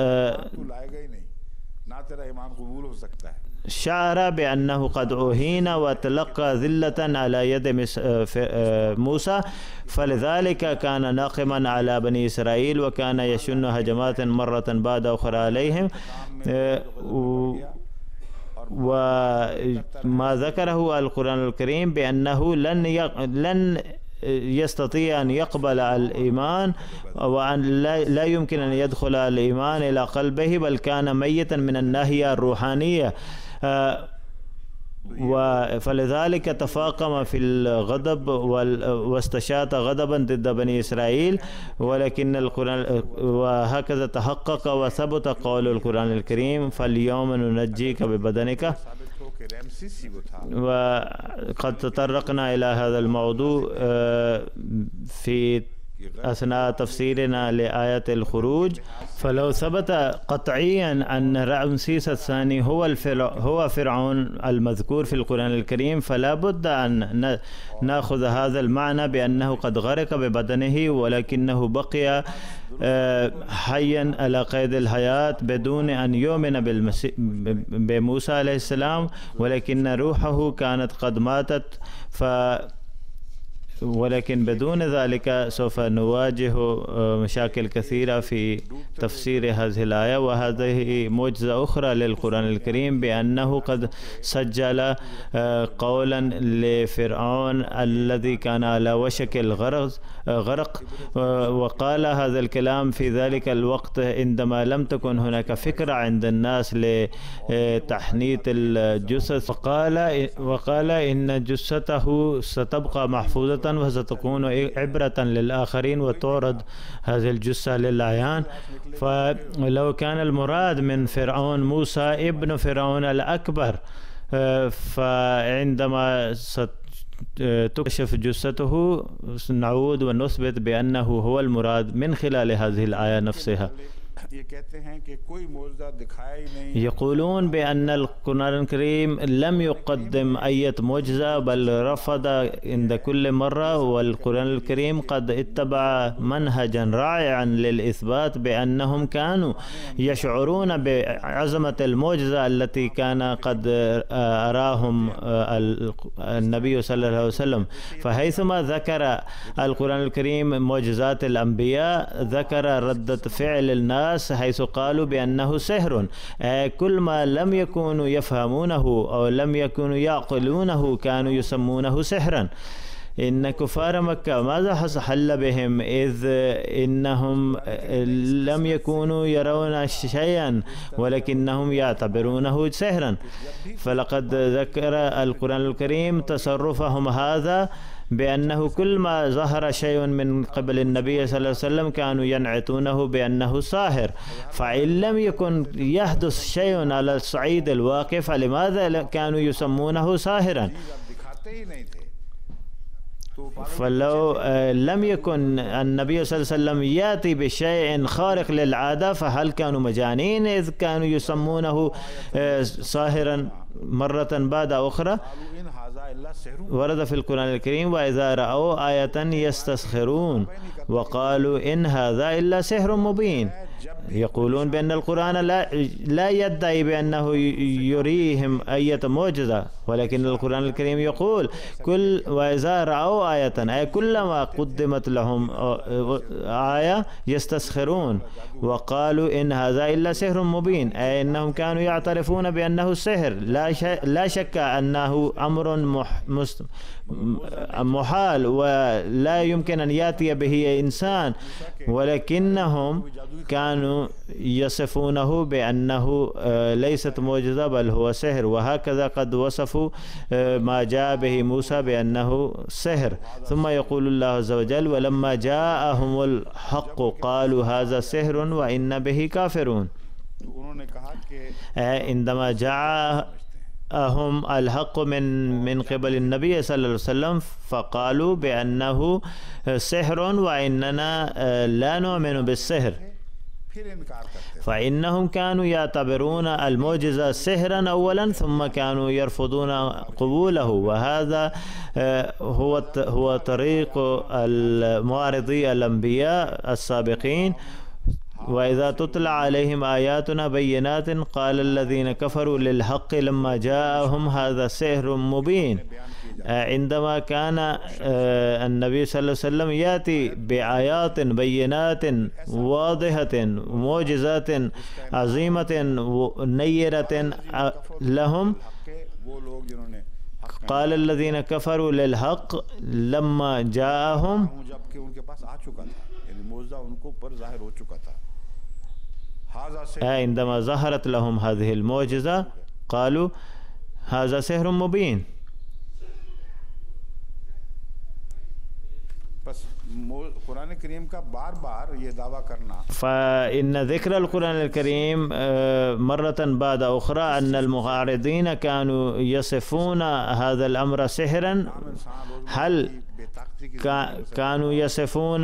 شعر بأنه قد أهين وتلقى ذلة على يد موسى، فلذلك كان ناقما على بني إسرائيل وكان يشن هجمات مرة بعد أخرى عليهم. وما ذكره القرآن الكريم بأنه لن يستطيع أن يقبل الإيمان، وأن لا يمكن أن يدخل الإيمان إلى قلبه، بل كان ميتا من الناحية الروحانية. فلذلك تفاقم في الغضب واستشاط غضبا ضد بني إسرائيل. ولكن القرآن وهكذا تحقق وثبت قول القرآن الكريم فاليوم ننجيك ببدنك. وقد تطرقنا إلى هذا الموضوع في أثناء تفسيرنا لآية الخروج. فلو ثبت قطعيا أن رمسيس الثاني هو فرعون المذكور في القرآن الكريم، فلا بد أن نأخذ هذا المعنى بأنه قد غرق ببدنه، ولكنه بقي حيا على قيد الحياة بدون أن يؤمن بموسى عليه السلام، ولكن روحه كانت قد ماتت. ولكن بدون ذلك سوف نواجه مشاكل كثيرة في تفسير هذه الآية. وهذه معجزة أخرى للقرآن الكريم بأنه قد سجل قولا لفرعون الذي كان على وشك الغرق، وقال هذا الكلام في ذلك الوقت عندما لم تكن هناك فكرة عند الناس لتحنيط الجثث، وقال إن جثته ستبقى محفوظة وستكون عبرة للآخرين وتعرض هذه الجثة للعيان. فلو كان المراد من فرعون موسى ابن فرعون الأكبر، فعندما تكشف جثته نعود ونثبت بأنه هو المراد من خلال هذه الآية نفسها. ये कहते हैं कि कोई मौजज़ा दिखाया ही नहीं। يقولون بأن القرآن الكريم لم يقدم أي معجزة بل رفض عند كل مرة، والقرآن الكريم قد اتبع منهجا رائعا للإثبات بأنهم كانوا يشعرون بعظمة المعجزة التي كان قد أراهم النبي صلى الله عليه وسلم. فحيثما ذكر القرآن الكريم معجزات الأنبياء ذكر ردة فعل الناس حيث قالوا بأنه سحر. كل ما لم يكونوا يفهمونه أو لم يكونوا يعقلونه كانوا يسمونه سحرا. إن كفار مكة ماذا حل بهم إذ إنهم لم يكونوا يرون شيئا ولكنهم يعتبرونه سحرا. فلقد ذكر القرآن الكريم تصرفهم هذا بأنه كل ما ظهر شيء من قبل النبي صلى الله عليه وسلم كانوا ينعتونه بأنه ساحر. فإن لم يكن يحدث شيء على الصعيد الواقع فلماذا كانوا يسمونه ساحرا؟ فلو لم يكن النبي صلى الله عليه وسلم يأتي بشيء خارق للعادة فهل كانوا مجانين إذ كانوا يسمونه ساحرا مرة بعد أخرى؟ ورد في القرآن الكريم وإذا رأوا آية يستسخرون وقالوا إن هذا إلا سحر مبين. يقولون بأن القرآن لا يدعي بأنه يريهم أي معجزة، ولكن القرآن الكريم يقول كل وإذا رأوا آية أي كلما قدمت لهم آية يستسخرون وقالوا إن هذا إلا سحر مبين، أي أنهم كانوا يعترفون بأنه السحر. لا شك أنه أمر محال ولا يمكن أن يأتي به إنسان، ولكنهم كانوا يصفونه بأنه ليست معجزة بل هو سحر. وهكذا قد وصفوا ما جاء به موسى بأنه سحر. ثم يقول الله عز وجل ولما جاءهم الحق قالوا هذا سحر وإن به كافرون. عندما جاءهم الحق من قبل النبي صلى الله عليه وسلم فقالوا بأنه سحر وإننا لا نؤمن بالسحر. فإنهم كانوا يعتبرون المعجزة سحرا أولا ثم كانوا يرفضون قبوله، وهذا هو طريق المعارضي الأنبياء السابقين. وإذا تتلى عليهم آياتنا بينات قال الذين كفروا للحق لما جاءهم هذا سحر مبين. عندما كان النبي صلى الله عليه وسلم يأتي بآيات بينات واضحة معجزات عظيمة نيرة لهم قال الذين كفروا للحق لما جاءهم عندما ظهرت لهم هذه المعجزة قالوا هذا سحر مبين. فإن ذكر القرآن الكريم مرة بعد أخرى أن المعارضين كانوا يصفون هذا الأمر سحرا. هل كانوا يصفون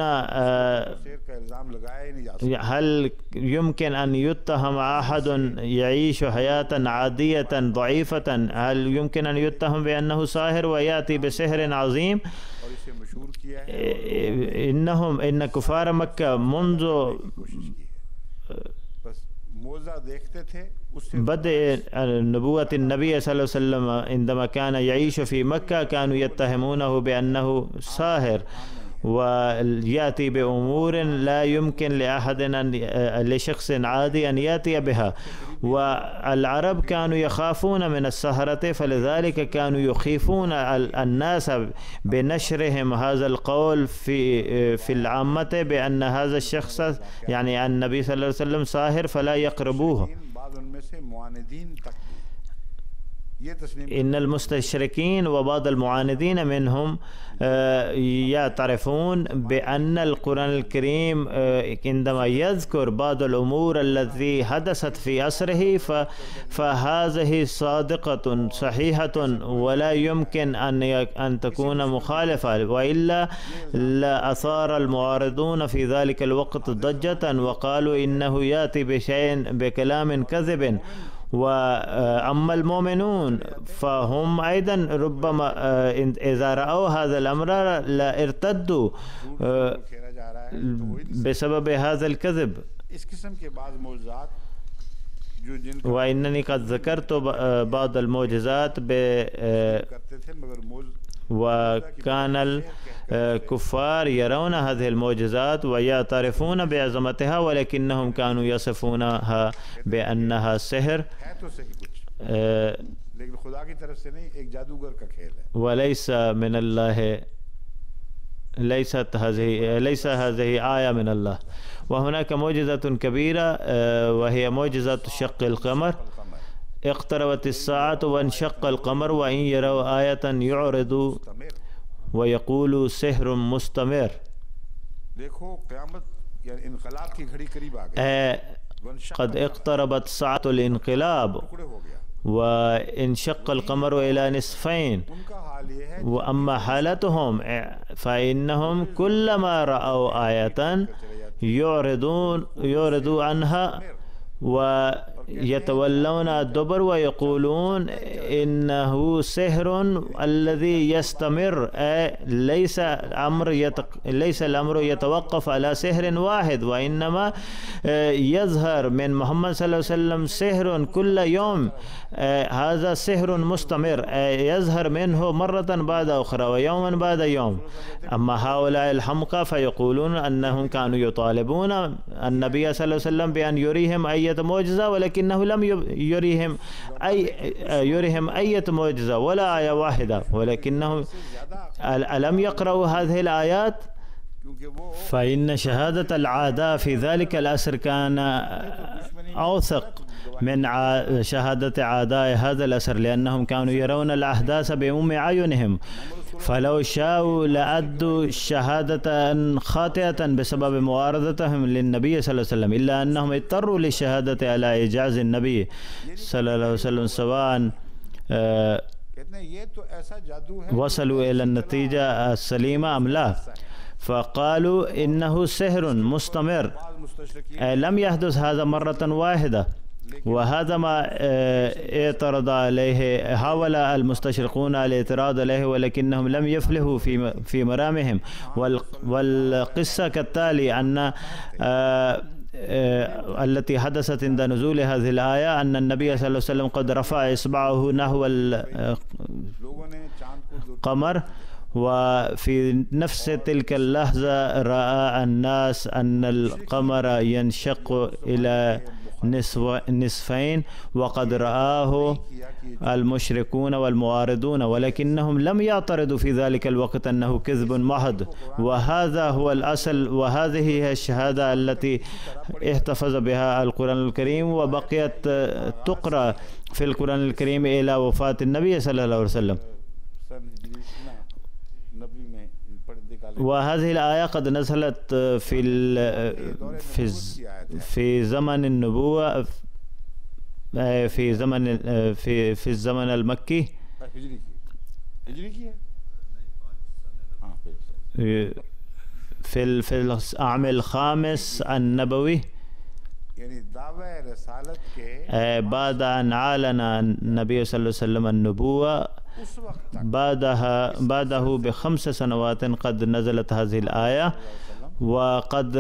هل يمكن أن يتهم أحد يعيش حياة عادية ضعيفة هل يمكن أن يتهم بأنه ساحر ويأتي بسحر عظيم؟ إن كفار مكة منذ بدء نبوة النبي صلى الله عليه وسلم عندما كان يعيش في مكة كانوا يتهمونه بأنه ساحر ويأتي بأمور لا يمكن لأحد لشخص عادي أن يأتي بها. والعرب كانوا يخافون من السحرة فلذلك كانوا يخيفون الناس بنشرهم هذا القول في العامة بأن هذا الشخص يعني النبي صلى الله عليه وسلم ساحر فلا يقربوه. ये तस्लीम إن المستشرقين وبعض المعاندين منهم يعترفون بأن القرآن الكريم عندما يذكر بعض الأمور التي حدثت في عصره فهذه صادقة صحيحة ولا يمكن أن تكون مخالفة، وإلا لأثار المعارضون في ذلك الوقت ضجة وقالوا إنه يأتي بكلام كذب. وأما المؤمنون فهم أيضا ربما إذا رأوا هذا الأمر لا ارتدوا بسبب هذا الكذب. وإنني قد ذكرت بعض المعجزات وكان الكفار يرون هذه المعجزات ويعترفون بعظمتها، ولكنهم كانوا يصفونها بأنها سحر وليس من الله. ليس هذه آية من الله. وهناك معجزة كبيرة وهي معجزة شق القمر. اقتربت الساعة وانشق القمر وإن يروا آية يعرضوا ويقولوا سحر مستمر. قد اقتربت ساعة الانقلاب وانشق القمر إلى نصفين. وأما حالتهم فإنهم كلما رأوا آية يعرضوا عنها ويتولون الدبر ويقولون إنه سحر الذي يستمر. ليس الأمر يتوقف على سحر واحد، وإنما يظهر من محمد صلى الله عليه وسلم سحر كل يوم. هذا سحر مستمر يظهر منه مرة بعد أخرى ويوما بعد يوم. أما هؤلاء الحمقى فيقولون أنهم كانوا يطالبون النبي صلى الله عليه وسلم بأن يريهم أي معجزة، ولكنه لم يريهم أي معجزة ولا آية واحدة. ولكنهم ألم يقرأوا هذه الآيات؟ فإن شهادة العادة في ذلك العصر كان أوثق من شهادة أعداء هذا العصر، لأنهم كانوا يرون الأحداث بأم أعينهم، فلو شاءوا لأدوا شهادة خاطئة بسبب معارضتهم للنبي صلى الله عليه وسلم، إلا أنهم اضطروا للشهادة على إعجاز النبي صلى الله عليه وسلم، سواء وصلوا إلى النتيجة السليمة أم لا. فقالوا إنه سحر مستمر. لم يحدث هذا مرة واحدة، وهذا ما اعترض عليه، حاول المستشرقون الاعتراض عليه ولكنهم لم يفلحوا في مرامهم. والقصة كالتالي أن التي حدثت عند نزول هذه الآية أن النبي صلى الله عليه وسلم قد رفع إصبعه نحو القمر، وفي نفس تلك اللحظة رأى الناس أن القمر ينشق إلى نصفين، وقد رآه المشركون والمعارضون، ولكنهم لم يعترضوا في ذلك الوقت أنه كذب محض. وهذا هو الأصل، وهذه هي الشهادة التي احتفظ بها القرآن الكريم وبقيت تقرأ في القرآن الكريم إلى وفاة النبي صلى الله عليه وسلم. وهذه الآية قد نزلت في زمن النبوة، في الزمن المكي، في العام الخامس النبوي، بعد أن أعلن النبي صلى الله عليه وسلم النبوة. بعده ب5 سنوات قد نزلت هذه الآية. وقد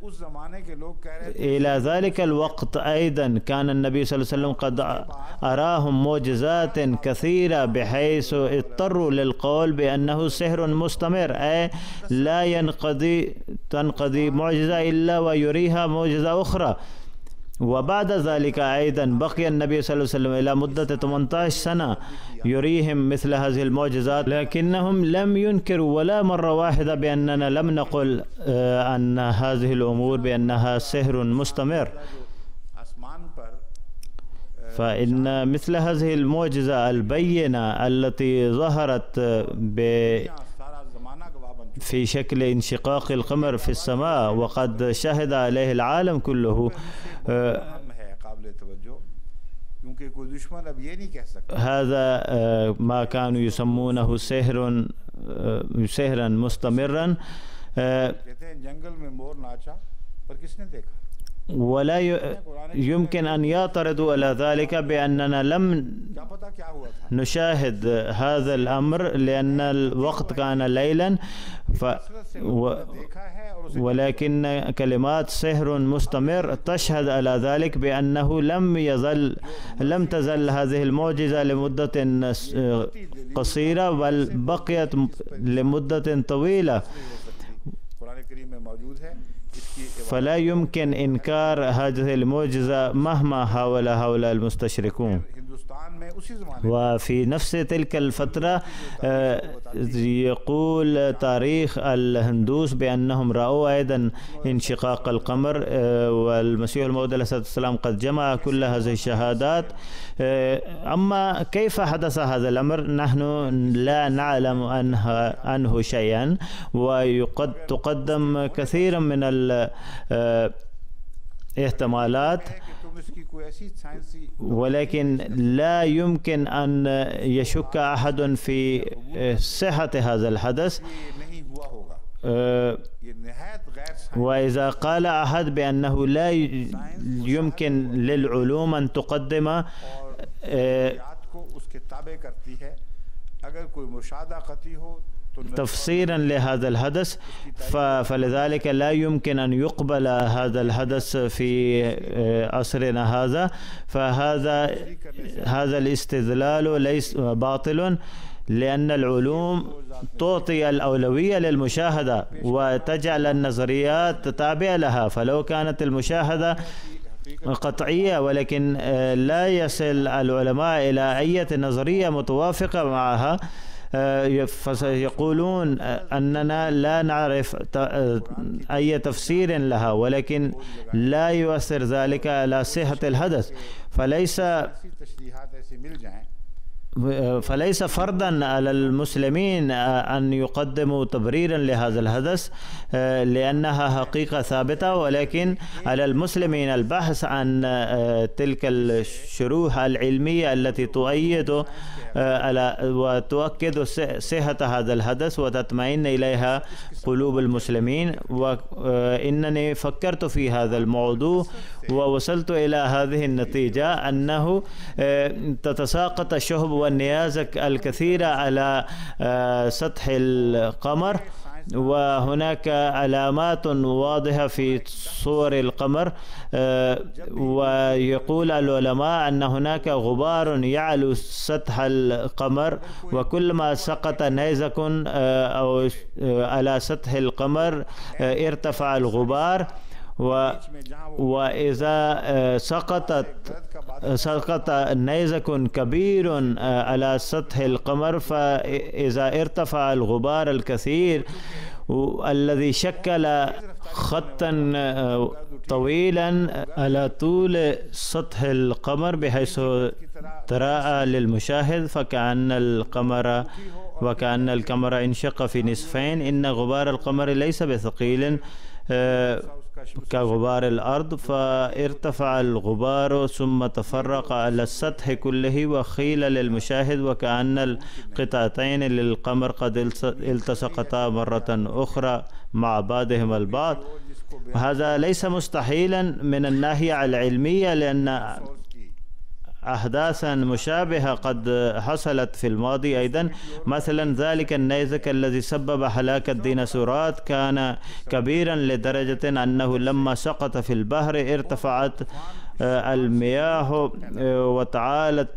إلى ذلك الوقت أيضا كان النبي صلى الله عليه وسلم قد أراهم معجزات كثيرة بحيث اضطروا للقول بأنه سحر مستمر، أي لا تنقضي معجزة إلا ويريها معجزة أخرى. وبعد ذلك أيضا بقي النبي صلى الله عليه وسلم إلى مدة 18 سنة يريهم مثل هذه المعجزات، لكنهم لم ينكروا ولا مرة واحدة بأننا لم نقل أن هذه الأمور بأنها سحر مستمر. فإن مثل هذه المعجزة البينة التي ظهرت في شكل انشقاق القمر في السماء وقد شهد عليه العالم كله، هذا ما كانوا يسمونه سحرا مستمرا. ولا يمكن أن يعترضوا على ذلك بأننا لم نشاهد هذا الأمر لأن الوقت كان ليلا، ولكن كلمات سحر مستمر تشهد على ذلك بأنه لم تزل هذه المعجزة لمدة قصيرة بل بقيت لمدة طويلة. فلا يمكن إنكار هذه المعجزة مهما حاول هؤلاء المستشركون. وفي نفس تلك الفترة يقول تاريخ الهندوس بأنهم رأوا أيضا انشقاق القمر، والمسيح الموعود عليه الصلاة والسلام قد جمع كل هذه الشهادات. أما كيف حدث هذا الأمر نحن لا نعلم عنه شيئا، وقد تقدم كثيرا من الاحتمالات، ولكن لا يمكن أن يشك أحد في صحة هذا الحدث. وإذا قال أحد بأنه لا يمكن للعلوم أن تقدم تفسيرا لهذا الحدث، فلذلك لا يمكن أن يقبل هذا الحدث في عصرنا هذا. هذا الاستدلال ليس باطل، لأن العلوم تعطي الأولوية للمشاهدة وتجعل النظريات تابعة لها. فلو كانت المشاهدة قطعية ولكن لا يصل العلماء إلى أي نظرية متوافقة معها، فسيقولون أننا لا نعرف أي تفسير لها، ولكن لا يؤثر ذلك على صحة الحدث. فليس فرضا على المسلمين أن يقدموا تبريرا لهذا الحدث لأنها حقيقة ثابتة، ولكن على المسلمين البحث عن تلك الشروح العلمية التي تؤيد وتؤكد صحة هذا الحدث وتطمئن إليها قلوب المسلمين. وإنني فكرت في هذا الموضوع ووصلت إلى هذه النتيجة أنه تتساقط الشهب والنيازك الكثيرة على سطح القمر، وهناك علامات واضحة في صور القمر. ويقول العلماء أن هناك غبار يعلو سطح القمر، وكلما سقط نيزك أو على سطح القمر ارتفع الغبار، وإذا سقط نيزك كبير على سطح القمر، فإذا ارتفع الغبار الكثير الذي شكل خطا طويلا على طول سطح القمر بحيث تراءى للمشاهد وكأن القمر انشق في نصفين، إن غبار القمر ليس بثقيل كغبار الأرض، فارتفع الغبار ثم تفرق على السطح كله وخيل للمشاهد وكأن القطعتين للقمر قد التصقتا مرة أخرى مع بعضهم البعض. هذا ليس مستحيلا من الناحية العلمية، لأن أحداثا مشابهة قد حصلت في الماضي أيضا. مثلا ذلك النيزك الذي سبب هلاك الديناصورات كان كبيرا لدرجة أنه لما سقط في البحر ارتفعت المياه وتعالى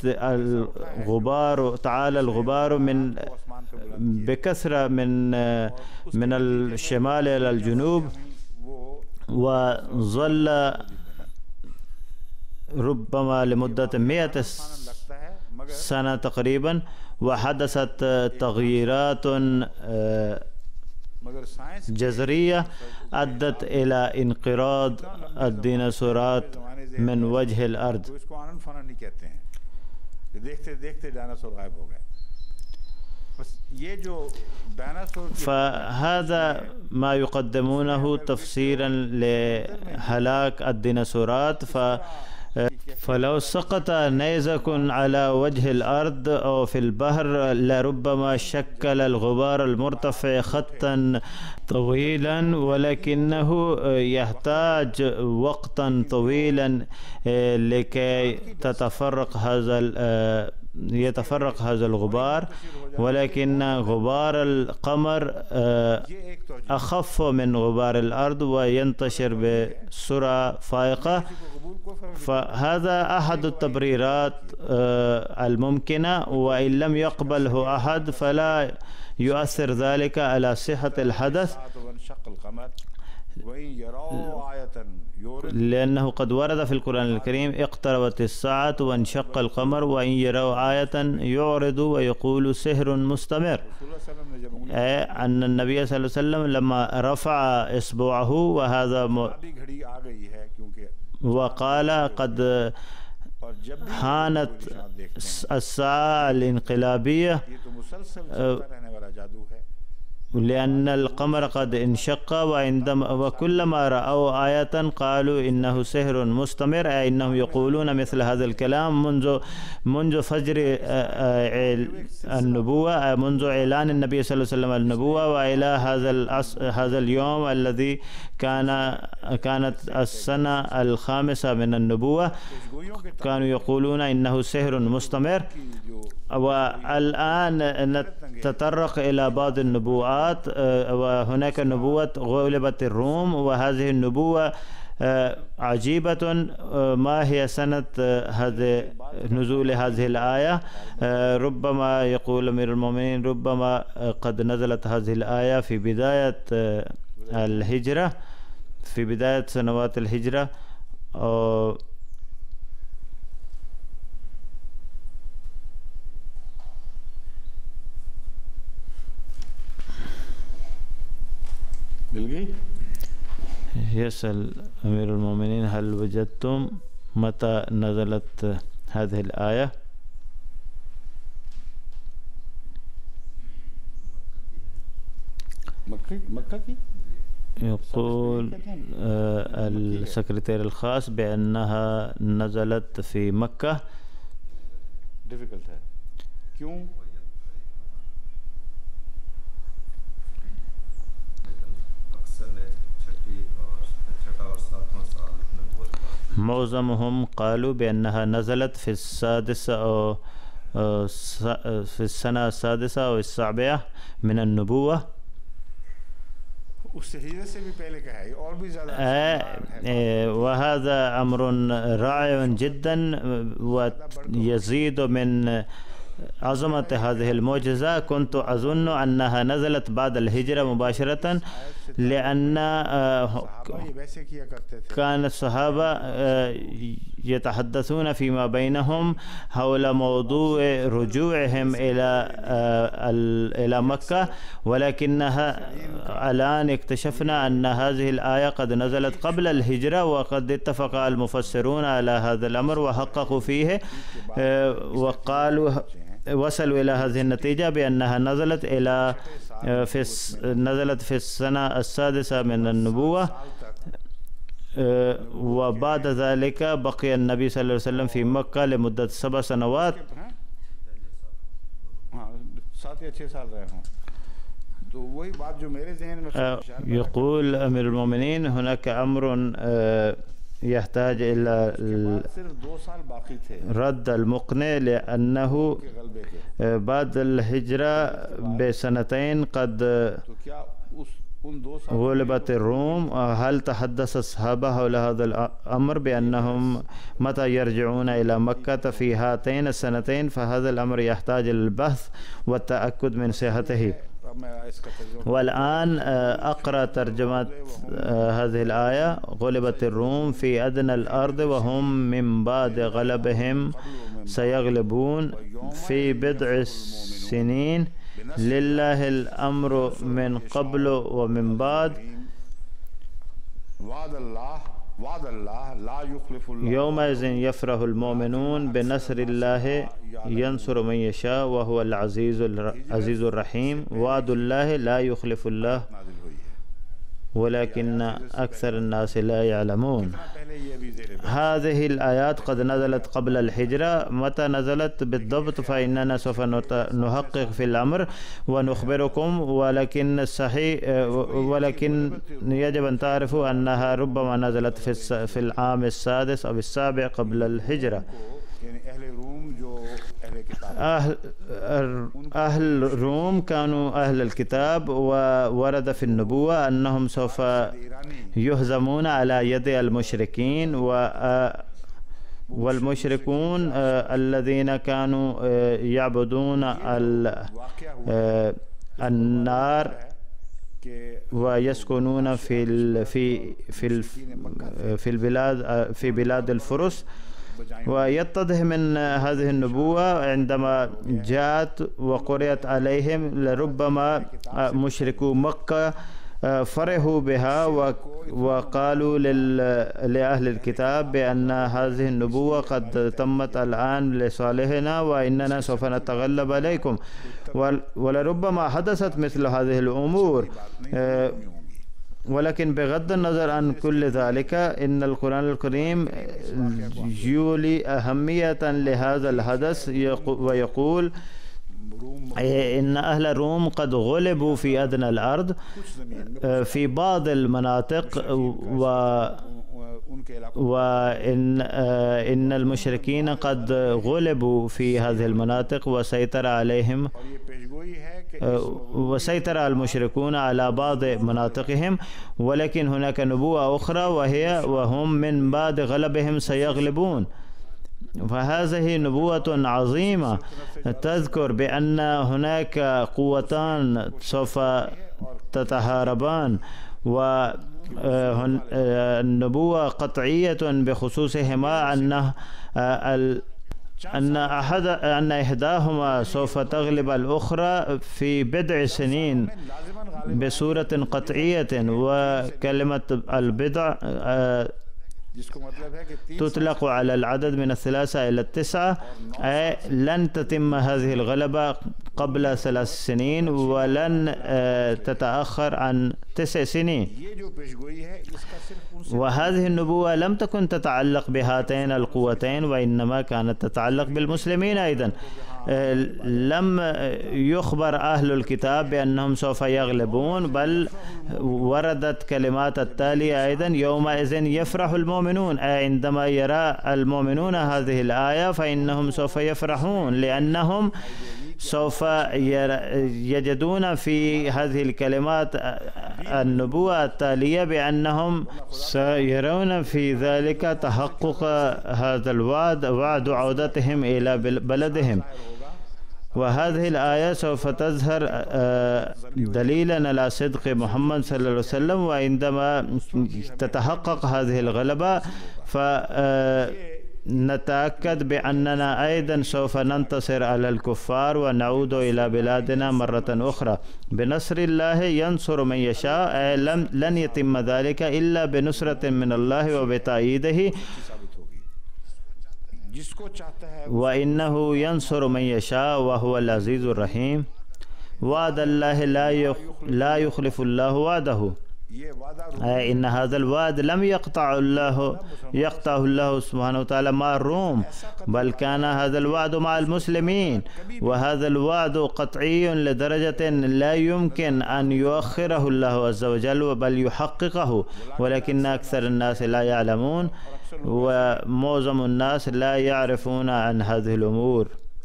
الغبار بكثرة من الشمال إلى الجنوب، وظل ربما لمدة 100 سنة تقريبا، وحدثت تغييرات جذرية أدت إلى انقراض الديناصورات من وجه الأرض. तो इसको आनन फानन नहीं कहते हैं कि देखते देखते डायनासोर गायब हो गए. बस ये जो डायनासोर فهذا ما يقدمونه تفسيرا لهلاك الديناصورات. فلو سقط نيزك على وجه الأرض أو في البحر لربما شكل الغبار المرتفع خطا طويلا، ولكنه يحتاج وقتا طويلا لكي يتفرق هذا الغبار، ولكن غبار القمر أخف من غبار الأرض وينتشر بسرعة فائقة. فهذا أحد التبريرات الممكنة، وإن لم يقبله أحد فلا يؤثر ذلك على صحة الحدث، لأنه قد ورد في القرآن الكريم اقتربت الساعة وانشق القمر وإن يروا آية يعرض ويقول سحر مستمر. أن النبي صلى الله عليه وسلم لما رفع إصبعه وقال قد حانت الساعة الانقلابية، لأن القمر قد انشق، وكلما رأوا آية قالوا إنه سحر مستمر، أي إنهم يقولون مثل هذا الكلام منذ فجر النبوة، منذ إعلان النبي صلى الله عليه وسلم النبوة وإلى هذا اليوم الذي كانت السنة الخامسة من النبوة، كانوا يقولون إنه سحر مستمر. والآن نتطرق إلى بعض النبوءات، وهناك نبوة غلبت الروم، وهذه النبوة عجيبة. ما هي سنة نزول هذه الآية؟ ربما يقول أمير المؤمنين ربما قد نزلت هذه الآية في بداية الهجرة، في بداية سنوات الهجرة. يسأل أمير المؤمنين هل وجدتم متى نزلت هذه الآية؟ مكة کی يقول السكرتير الخاص بأنها نزلت في مكة. difficult है क्यों؟ معظمهم قالوا بأنها نزلت في السادسة أو في السنة السادسة أو السابعة من النبوة. وهذا أمر رائع جدا ويزيد من عظمة هذه المعجزة. كنت أظن أنها نزلت بعد الهجرة مباشرة، لأن كان الصحابة يتحدثون فيما بينهم حول موضوع رجوعهم إلى مكة، ولكنها الآن اكتشفنا أن هذه الآية قد نزلت قبل الهجرة، وقد اتفق المفسرون على هذا الأمر وحققوا فيه، وقالوا وصلوا إلى هذه النتيجة بأنها نزلت في السنة السادسة من النبوة. وبعد ذلك بقي النبي صلى الله عليه وسلم في مكة لمدة 7 سنوات. يقول أمير المؤمنين هناك أمر يحتاج إلى رد المقنع، لأنه بعد الهجرة بسنتين قد غلبت الروم. هل تحدث الصحابة حول هذا الأمر بأنهم متى يرجعون إلى مكة في هاتين السنتين؟ فهذا الأمر يحتاج إلى البحث والتأكد من صحته. والآن أقرأ ترجمة هذه الآية: غلبت الروم في أدنى الأرض وهم من بعد غلبهم سيغلبون في بضع سنين لله الأمر من قبل ومن بعد यौमइज़ यफ़रहु المؤمنون बिनस्रिल्लाहि यंसुरु मन यशा व हुवल अज़ीज़ुर रहीम वअदुल्लाहि ला युख़्लिफ़ुल्लाह वलकिन्न अक्सरन्नास ला यअलमून। هذه الآيات قد نزلت قبل الهجرة. متى نزلت بالضبط فإننا سوف نحقق في الأمر ونخبركم، ولكن الصحيح ولكن يجب أن تعرفوا أنها ربما نزلت في العام السادس أو السابع قبل الهجرة. أهل روم كانوا أهل الكتاب، وورد في النبوة أنهم سوف يهزمون على يد المشركين، والمشركون الذين كانوا يعبدون النار ويسكنون في بلاد الفرس. ويتضح من هذه النبوة عندما جاءت وقرأت عليهم لربما مشركو مكة فرحوا بها وقالوا لأهل الكتاب بأن هذه النبوة قد تمت الآن لصالحنا وإننا سوف نتغلب عليكم. ولربما حدثت مثل هذه الأمور، ولكن بغض النظر عن كل ذلك إن القرآن الكريم يولي أهمية لهذا الحدث ويقول إن أهل الروم قد غلبوا في أدنى الأرض في بعض المناطق، وإن المشركين قد غلبوا في هذه المناطق وسيطر المشركون على بعض مناطقهم. ولكن هناك نبوة أخرى وهم من بعد غلبهم سيغلبون. فهذه نبوة عظيمة تذكر بأن هناك قوتان سوف تتحاربان، والنبوة قطعية بخصوصهما أن إحداهما سوف تغلب الأخرى في بضع سنين بصورة قطعية. وكلمة البضع تطلق على العدد من 3 إلى 9، أي لن تتم هذه الغلبة قبل 3 سنين ولن تتأخر عن 9 سنين. وهذه النبوة لم تكن تتعلق بهاتين القوتين، وإنما كانت تتعلق بالمسلمين أيضا. لم يخبر أهل الكتاب بأنهم سوف يغلبون، بل وردت كلمات التالية أيضا: يومئذ يفرح المؤمنون، أي عندما يرى المؤمنون هذه الآية فإنهم سوف يفرحون، لأنهم سوف يجدون في هذه الكلمات النبوة التالية بأنهم سيرون في ذلك تحقق هذا الوعد، وعد عودتهم إلى بلدهم. وهذه الآية سوف تظهر دليلا على صدق محمد صلى الله عليه وسلم. وعندما تتحقق هذه الغلبة نتأكد بأننا أيضا سوف ننتصر على الكفار ونعود إلى بلادنا مرة أخرى. بنصر الله ينصر من يشاء، لن يتم ذلك إلا بنصرة من الله وبتأييده، وإنه ينصر من يشاء وهو العزيز الرحيم. وعد الله لا يخلف الله وعده، أي إن هذا الوعد لم يقطعه الله سبحانه وتعالى مع الروم، بل كان هذا الوعد مع المسلمين. وهذا الوعد قطعي لدرجة لا يمكن أن يؤخره الله عز وجل، بل يحققه، ولكن أكثر الناس لا يعلمون، ومعظم الناس لا يعرفون عن هذه الأمور.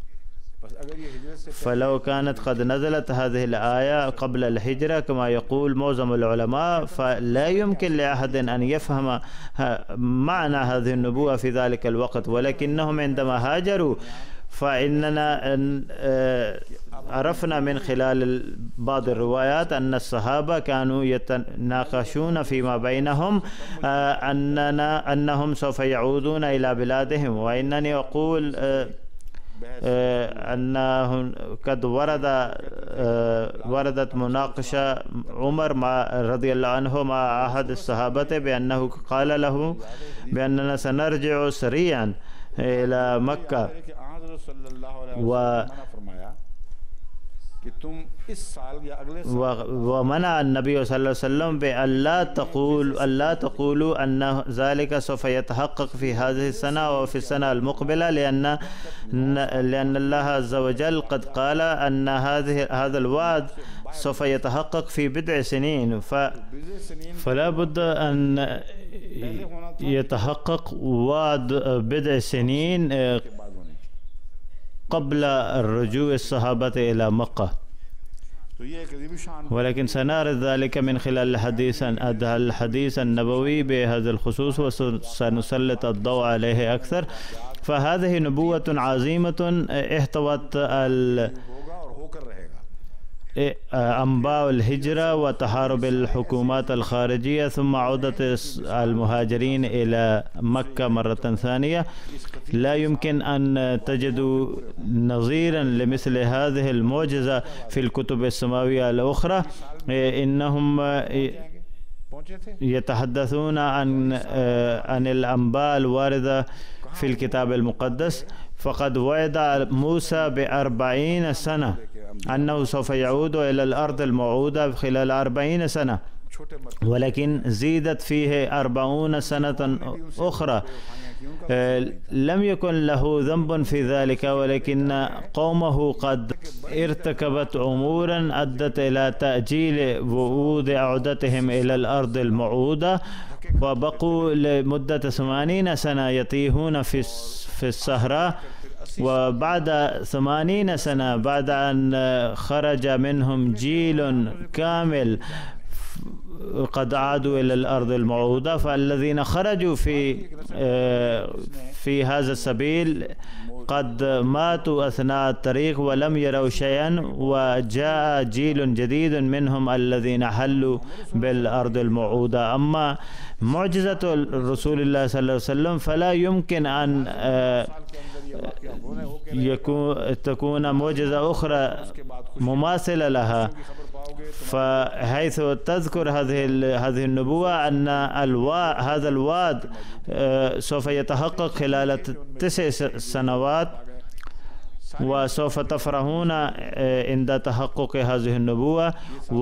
فلو كانت قد نزلت هذه الآية قبل الهجرة كما يقول معظم العلماء، فلا يمكن لأحد أن يفهم معنى هذه النبوة في ذلك الوقت. ولكنهم عندما هاجروا فإننا عرفنا من خلال بعض الروايات أن الصحابة كانوا يتناقشون فيما بينهم أنهم سوف يعودون إلى بلادهم. وإنني أقول أنه قد ورد وردت مناقشة عمر رضي الله عنه مع أحد الصحابة بأنه قال له بأننا سنرجع سريعا إلى مكة ومنع النبي صلى الله عليه وسلم بأن لا تقولوا أن ذلك سوف يتحقق في هذه السنة أو في السنة المقبلة، لأن الله عز وجل قد قال أن هذا الوعد سوف يتحقق في بضع سنين، فلا بد أن يتحقق وعد بضع سنين قبل الرجوع الصحابة إلى مكة. ولكن سنرى ذلك من خلال الحديث النبوي بهذا الخصوص، وسنسلط الضوء عليه أكثر. فهذه نبوة عظيمة احتوت أنباء الهجرة وتحارب الحكومات الخارجية ثم عودة المهاجرين إلى مكة مرة ثانية. لا يمكن أن تجدوا نظيرا لمثل هذه المعجزة في الكتب السماوية الأخرى. إنهم يتحدثون عن الأنباء الواردة في الكتاب المقدس. فقد وعد موسى ب40 سنة أنه سوف يعود إلى الأرض الموعودة خلال 40 سنة، ولكن زيدت فيه 40 سنة أخرى. لم يكن له ذنب في ذلك، ولكن قومه قد ارتكبت أمورا أدت إلى تأجيل وعود عودتهم إلى الأرض الموعودة، وبقوا لمدة 80 سنة يتيهون في الصحراء. وبعد 80 سنة بعد أن خرج منهم جيل كامل قد عادوا إلى الأرض الموعودة، فالذين خرجوا في هذا السبيل قد ماتوا أثناء الطريق ولم يروا شيئا، وجاء جيل جديد منهم الذين حلوا بالأرض الموعودة. أما معجزة رسول الله صلى الله عليه وسلم فلا يمكن أن تكون معجزة أخرى مماثلة لها، فحيث تذكر هذه النبوة أن هذا الوعد سوف يتحقق خلال 9 سنوات، وسوف تفرحون عند تحقق هذه النبوة.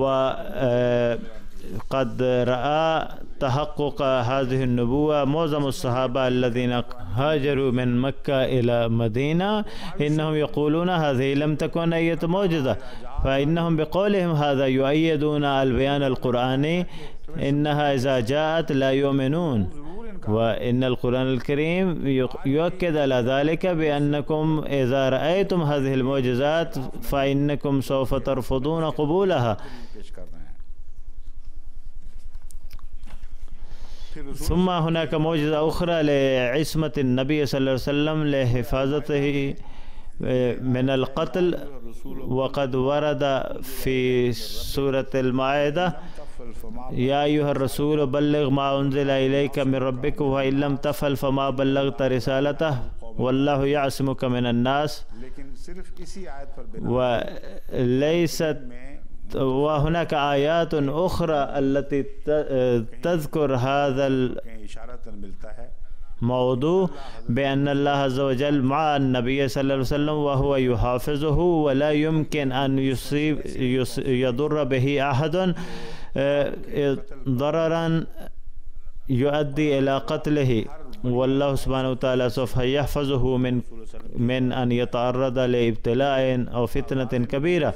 وقد رأى تحقق هذه النبوة معظم الصحابة الذين هاجروا من مكة إلى مدينة، إنهم يقولون هذه لم تكن أي معجزة، فإنهم بقولهم هذا يؤيدون البيان القرآني إنها إذا جاءت لا يؤمنون. وإن القرآن الكريم يؤكد على ذلك بأنكم إذا رأيتم هذه المعجزات فإنكم سوف ترفضون قبولها. ثم هناك معجزة أخرى لعصمة النبي صلى الله عليه وسلم لحفاظته من القتل، وقد ورد في سورة المائدة: يا أيها الرسول بلغ ما أنزل إليك من ربك وإن لم تفعل فما بلغت رسالته والله يعصمك من الناس. وهناك آيات أخرى التي تذكر هذا الموضوع بأن الله عز وجل مع النبي صلى الله عليه وسلم وهو يحافظه ولا يمكن أن يضر به أحد ضررا يؤدي إلى قتله، والله سبحانه وتعالى سوف يحفظه من أن يتعرض لابتلاء أو فتنة كبيرة.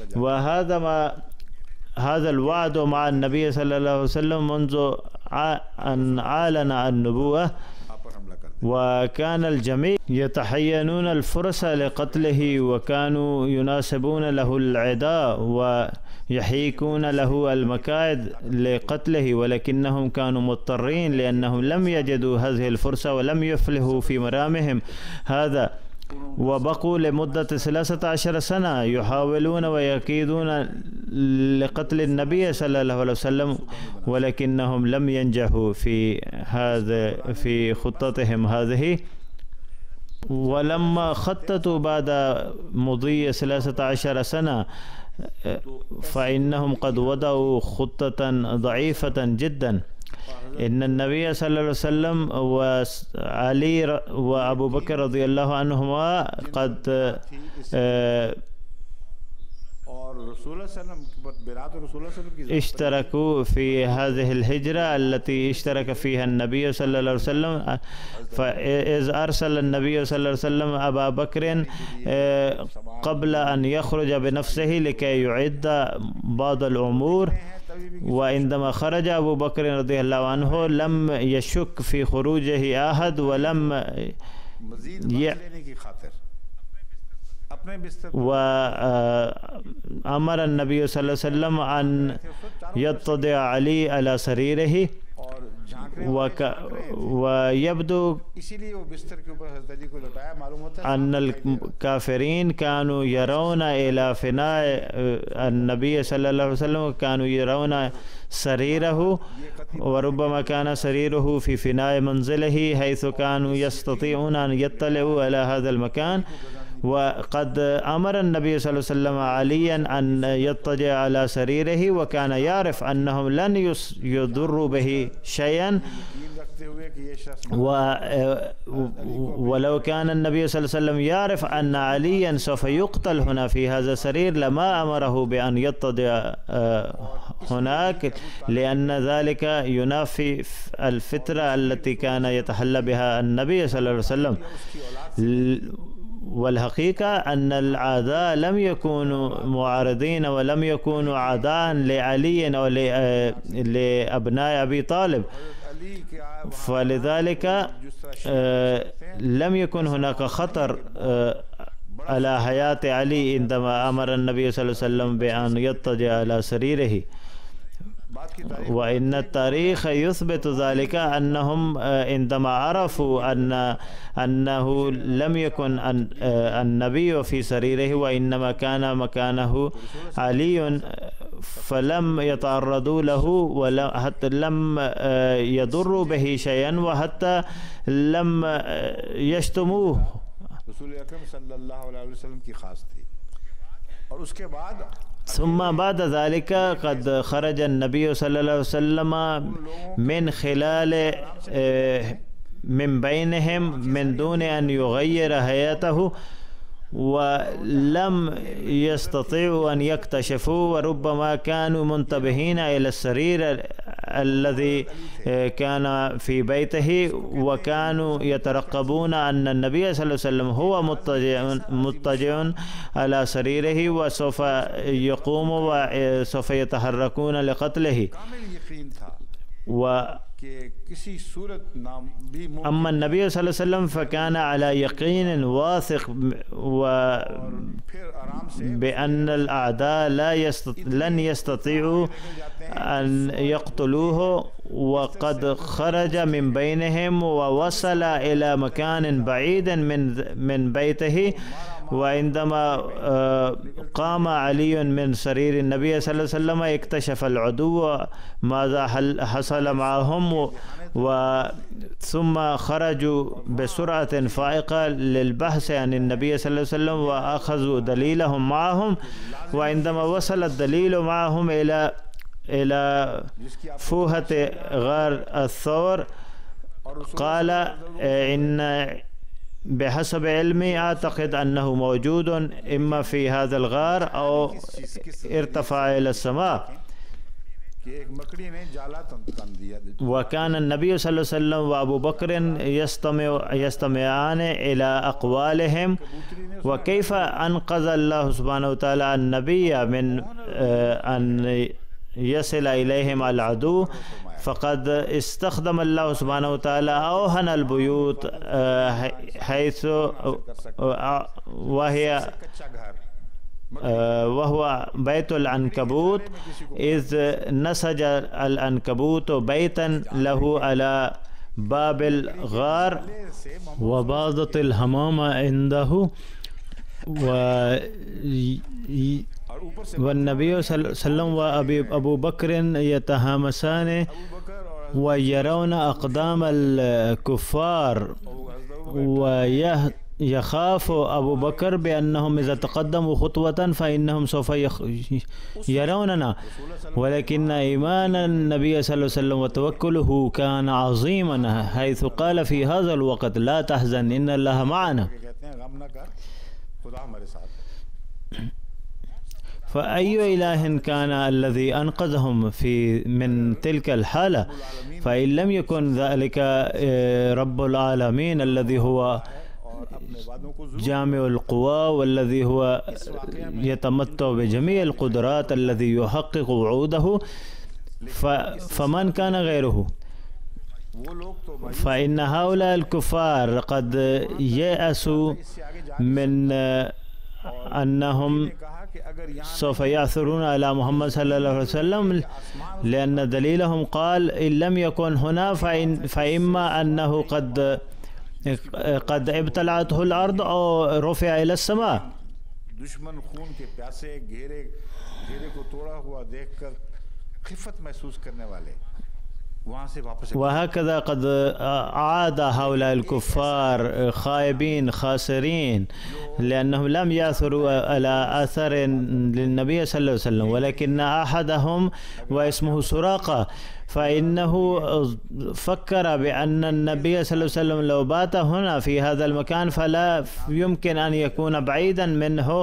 هذا الوعد مع النبي صلى الله عليه وسلم منذ أن أعلن النبوة، وكان الجميع يتحينون الفرصة لقتله، وكانوا يناسبون له العداء ويحيكون له المكائد لقتله، ولكنهم كانوا مضطرين لأنهم لم يجدوا هذه الفرصة ولم يفلحوا في مرامهم هذا، وبقوا لمدة 13 سنة يحاولون ويكيدون لقتل النبي صلى الله عليه وسلم، ولكنهم لم ينجحوا في خطتهم هذه. ولما خططوا بعد مضي 13 سنة فإنهم قد وضعوا خطة ضعيفة جدا. إن النبي صلى الله عليه وسلم وعلي وأبو بكر رضي الله عنهما قد اشتركوا في هذه الهجرة التي اشترك فيها النبي صلى الله عليه وسلم. فإذ أرسل النبي صلى الله عليه وسلم أبا بكر قبل أن يخرج بنفسه لكي يعد بعض الأمور، وعندما خرج أبو بكر رضي الله عنه لم يشك في خروجه أحد، ولم وأمر النبي صلى الله عليه وسلم أن يتضع علي على سريره. ويبدو أن الكافرين كانوا يرون إلى فناء النبي صلى الله عليه وسلم، كانوا يرون سريره، وربما كان سريره في فناء منزله حيث كانوا يستطيعون أن يطلعوا على هذا المكان. وقد أمر النبي صلى الله عليه وسلم عليا أن يضطجع على سريره، وكان يعرف أنهم لن يضروا به شيئا. ولو كان النبي صلى الله عليه وسلم يعرف أن عليا سوف يقتل هنا في هذا السرير لما أمره بأن يضطجع هناك، لأن ذلك ينافي الفترة التي كان يتحلى بها النبي صلى الله عليه وسلم. والحقيقة أن الأعداء لم يكونوا معارضين ولم يكونوا أعداء لعلي أو لأبناء أبي طالب، فلذلك لم يكن هناك خطر على حياة علي عندما أمر النبي صلى الله عليه وسلم بأن يضطجع على سريره. وإن التاريخ يثبت ذلك، أنهم عندما عرفوا أنه لم يكن النبي في سريره وإنما كان مكانه علي، فلم يتعرضوا له وحتى لم يضروا به شيئا، وحتى لم يشتموه. رسول اکرم صلی اللہ علیہ وسلم کی خاص تھی. اور اس کے بعد ثم بعد ذلك قد خرج النبي صلى الله عليه وسلم من خلال من بينهم من دون أن يغير حياته، ولم يستطيعوا أن يكتشفوا، وربما كانوا منتبهين إلى السرير الذي كان في بيته، وكانوا يترقبون أن النبي صلى الله عليه وسلم هو مضطجع على سريره وسوف يقوم وسوف يتحركون لقتله. أما النبي صلى الله عليه وسلم فكان على يقين واثق بأن الأعداء لن يستطيعوا أن يقتلوه، وقد خرج من بينهم ووصل إلى مكان بعيد من بيته. وعندما قام علي من سرير النبي صلى الله عليه وسلم اكتشف العدو ماذا حصل معهم، ثم خرجوا بسرعة فائقة للبحث عن النبي صلى الله عليه وسلم وأخذوا دليلهم معهم. وعندما وصل الدليل معهم إلى فوهة غار الثور، قال إن بحسب علمي أعتقد أنه موجود إما في هذا الغار أو ارتفع إلى السماء. وكان النبي صلى الله عليه وسلم وأبو بكر يستمعان إلى أقوالهم، وكيف أنقذ الله سبحانه وتعالى النبي من أن يصل إليهم العدو. فقد استخدم الله سبحانه وتعالى أوهن البيوت حيث وهو بيت العنكبوت، إذ نسج العنكبوت بيتا له على باب الغار وباضت الحمامة عنده. والنبي صلى الله عليه وسلم وأبو بكر يتهامسان ويرون أقدام الكفار यखाफ़ अबू बकर बेअन्नहुम इज़ा तक़द्दमू ख़ुतवतन फ़इन्नहुम सौफ़ यरौनना वलकिन्न ईमान नबी सल्लल्लाहु अलैहि वसल्लम व तवक्कुलुहु कान अज़ीमन हैथु क़ाल फ़ी हाज़ल वक़्त ला तहज़न इन्नल्लाह मअना। कहते हैं गम न कर, खुदा हमारे साथ है। फ़अय्यु इलाहिन कान अल्लज़ी अनक़ज़हुम फ़ी मिन तिल्कल हाला फ़इन लम यकुन ज़ालिका रब्बुल आलमीन अल्लज़ी हुवा जामिउल क़ुवा वल्लज़ी हुवा यतमत्तउ बिजमीइल क़ुदरात अल्लज़ी युहक़्क़िक़ु वऊदहु फ़मन कान गैरुहु फ़इन्न हाउलाल कुफ़ार क़द यअसू मिन अन्नहुम सौफ़ यअथरुन अला मुहम्मद सल्लल्लाहु अलैहि वसल्लम लिअन्न दलीलहुम क़ाल इन लम यकुन हुना फ़इम्मा अन्नहु क़द इब्तलअतहुल अर्द औ रुफ़िअ इलस समा। दुश्मन खून के प्यासे घेरे को तोड़ा हुआ देखकर खिफ़त महसूस करने वाले वहाँ से वापस वहकज़ा क़द आद हाउलाल कुफ़ार ख़ाइबीन ख़ासिरीन लिअन्नहुम लम यअथरू अला अथर लिन्नबी सल्लल्लाहु अलैहि वसल्लम वलकिन्न अहदहुम व इस्मुहु सुराक़ा फ़इन्नहु फ़क्कर बिअन्न नबी सल्लल्लाहु अलैहि वसल्लम लौ बात हुना फ़ी हाज़ल मकान फ़ला युमकिन अन यकून बईदन मिन्हु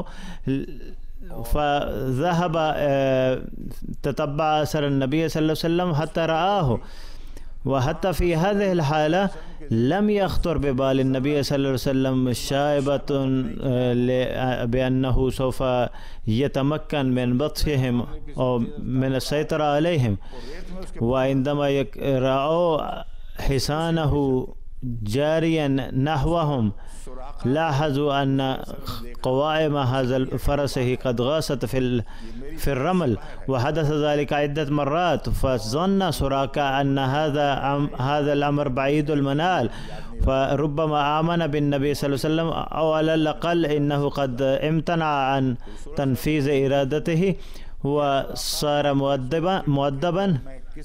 फ़ज़हब ततब्बअ असर नबी सल्लल्लाहु अलैहि वसल्लम हत्ता रआहु व हत्ता फ़ी हाज़िहिल हाला लम यख़्तर बिबाल नबी सल्लल्लाहु अलैहि वसल्लम शाइबतुन बिअन्नहु सौफ़ यतमक्कन मिन बत्शिहिम और मिन अस्सैतरा अलैहिम व इंदमा रअौ हिसानहु जारियन नहवहुम लाहज़ू अन्न क़वाइम हाज़ल फ़रसिही क़द गासत फ़िल रमल व हदस ज़ालिका इद्दत मर्रात फ़ज़न्न सुराका अन्न हाज़ल अम्र बईदुल मनाल फ़रुब्बमा आमन बिन नबी सल्लल्लाहु अलैहि वसल्लम औ अलल अक़ल इन्नहु क़द इम्तना अन तनफ़ीज़ इरादतिही व सार मुअद्दबन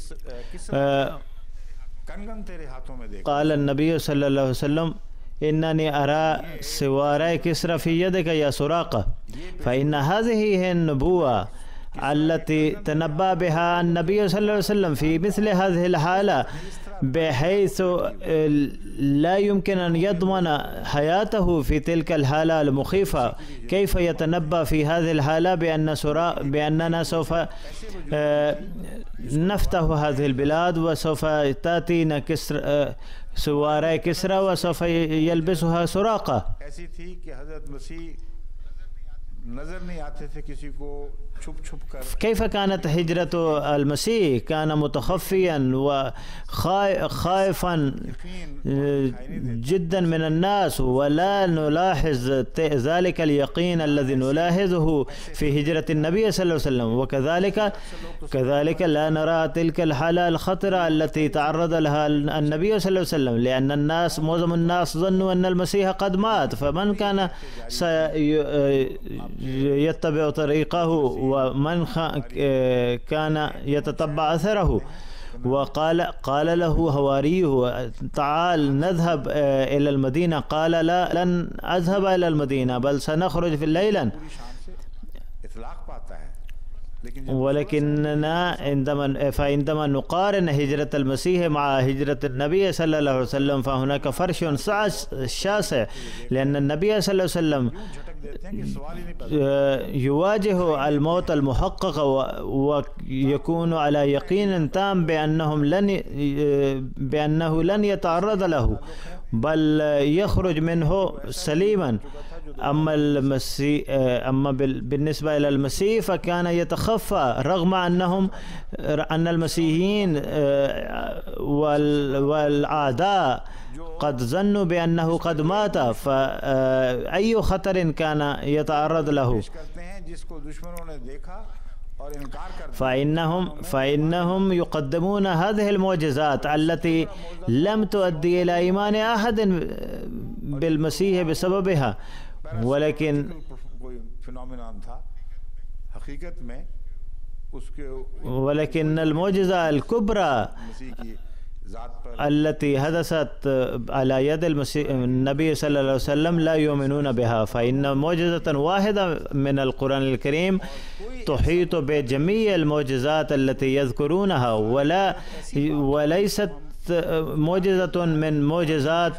क़ाल नबी सल्लल्लाहु अलैहि वसल्लम इन्ननी अरा सिवारा किस्रा फ़ी यदिका या सुराक़ा फ़इन्न हाज़िही हिय नबुव्वा अल्लती तनब्बा बिहा नबी सल्लल्लाहु अलैहि वसल्लम फ़ी मिस्ल हाज़िहिल हाला बिहैसु ला युमकिन अन यضमन हयातहु फ़ी तिल्कल हाला अल मुख़ीफ़ा कैफ़ यतनब्बा फ़ी हाज़िहिल हाला बिअन्नना सौफ़ नफ़्तहु हाज़िहिल बिलाद व सौफ़ तातीना सुवारा किस्रा व सौफ़ यल्बिसुहा सुराक़ा। ऐसी थी कि हज़रत मसीह नज़र नहीं आते थे किसी को छुप छुप कर। कैफ़ कानत हिजरत अल मसीह कान मुतख़फ़ियन व ख़ाइफ़न जिद्दन मिन अन्नास व ला नुलाहिज़ ज़ालिका अल यक़ीन अल्लज़ी नुलाहिज़ुहु फ़ी हिजरत नबी सल्लल्लाहु अलैहि वसल्लम व कज़ालिका ला नरा तिल्का अल हाला अल ख़तरा अल्लती तअर्रद लहा अन्नबी सल्लल्लाहु अलैहि वसल्लम लिअन्न अन्नास मुअज़्ज़म अन्नास ज़न्नु अन्न अल मसीह क़द मात फ़मन कान यत्तबिअ तरीक़हु व मन कान यततब्बअ अथरहु क़ाल लहू हवारियुहु ताल नज़हब इलल मदीना क़ाल ला लन अज़हब इलल मदीना बल सनख़रुज फ़िल लैलन वलकिन्ना इंदमा नुक़ारिन हिजरत अल मसीह मा हिजरत नबी सल्लल्लाहु अलैहि वसल्लम फ़हुनाक फ़र्शुन शासिअ लिअन्न नबी सल्लल्लाहु अलैहि वसल्लम युवाजिहु अल मौत अल मुहक़्क़क़ व यकूनु अला यक़ीन ताम बिअन्नहु लन यतअर्रद लहु बल यख़रुज मिन्हु सलीमन अम्मा बिन्निस्बा इलल मसीह फ़कान यतख़फ़ा रग़म अन्न अल मसीहीन वल आदा क़द ज़न्नु बिअन्नहु क़द मात फ़अय्यु ख़तरिन कान यतअर्रद लहु फ़इन्नहुम युक़द्दिमून हाज़िहिल मुअज्जिज़ात अल्लती लम तुअद्दी इला ईमान अहदिन बिल मसीह बिसबबिहा वलेकिन कोई फिनोमेनन था हकीकत में उसके वलेकिन अल मुअज्जिज़ा अल कुबरा التي حدثت على يد النبي صلى الله عليه وسلم لا يؤمنون بها، فإن معجزة واحدة من القرآن الكريم تحيط بجميع المعجزات التي يذكرونها، وليست معجزة من معجزات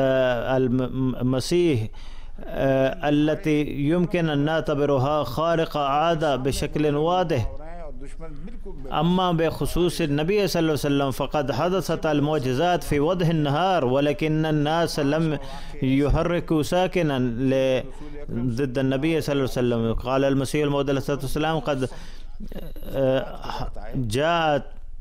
المسيح التي يمكن أن نعتبرها خارقة عادة بشكل واضح. أما بخصوص النبي صلى الله عليه وسلم فقد حدثت المعجزات في وضح النهار، ولكن الناس لم يحركوا ساكنا ضد النبي صلى الله عليه وسلم. قال المسيح الموعود عليه الصلاة والسلام قد جاءت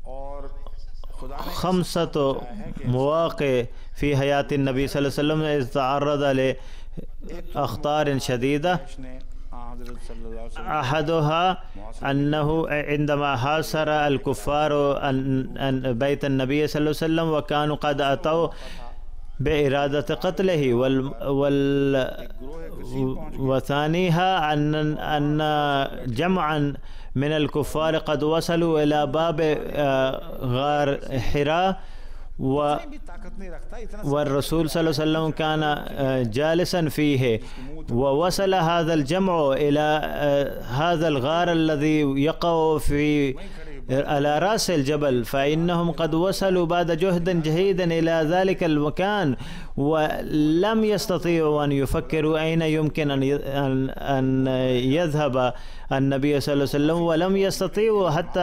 5 مواقع في حياة النبي صلى الله عليه وسلم إذ تعرض لأخطار شديدة. أحدها أنه عندما حاصر الكفار بيت النبي صلى الله عليه وسلم وكانوا قد أتوا بإرادة قتله، وثانيها أن جمعا من الكفار قد وصلوا إلى باب غار حراء، والرسول صلى الله عليه وسلم كان جالسا فيه، ووصل هذا الجمع إلى هذا الغار الذي يقع على رأس الجبل، فإنهم قد وصلوا بعد جهد جهيد إلى ذلك المكان، ولم يستطيعوا أن يفكروا أين يمكن أن يذهب النبي صلى الله عليه وسلم، ولم يستطيعوا حتى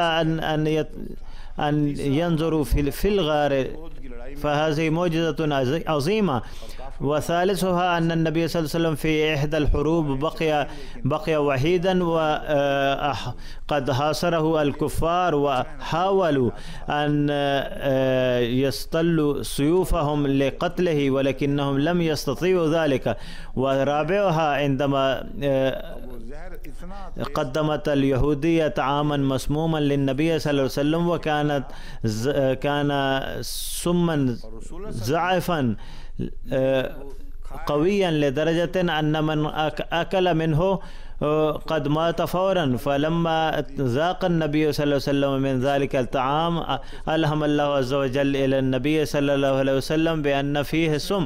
أن ينظروا في الغار. فهذه معجزة عظيمة. وثالثها أن النبي صلى الله عليه وسلم في إحدى الحروب بقي وحيدا، وقد حاصره الكفار وحاولوا أن يستلوا سيوفهم لقتله ولكنهم لم يستطيعوا ذلك. ورابعها عندما قدمت اليهودية طعاما مسموما للنبي صلى الله عليه وسلم، كان سما زعفا قويا لدرجة أن من أكل منه قد مات فورا. فلما ذاق النبي صلى الله عليه وسلم من ذلك الطعام ألهم الله عز وجل إلى النبي صلى الله عليه وسلم بأن فيه سم،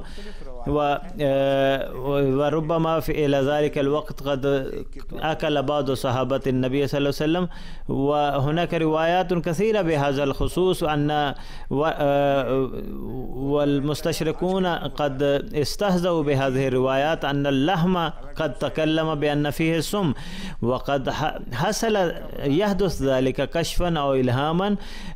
وربما إلى ذلك الوقت قد أكل بعض صحابة النبي صلى الله عليه وسلم. وهناك روايات كثيرة بهذا الخصوص، والمستشرقون قد استهزأوا بهذه الروايات أن اللحم قد تكلم بأن فيه السم، وقد حصل يحدث ذلك كشفا أو إلهاما.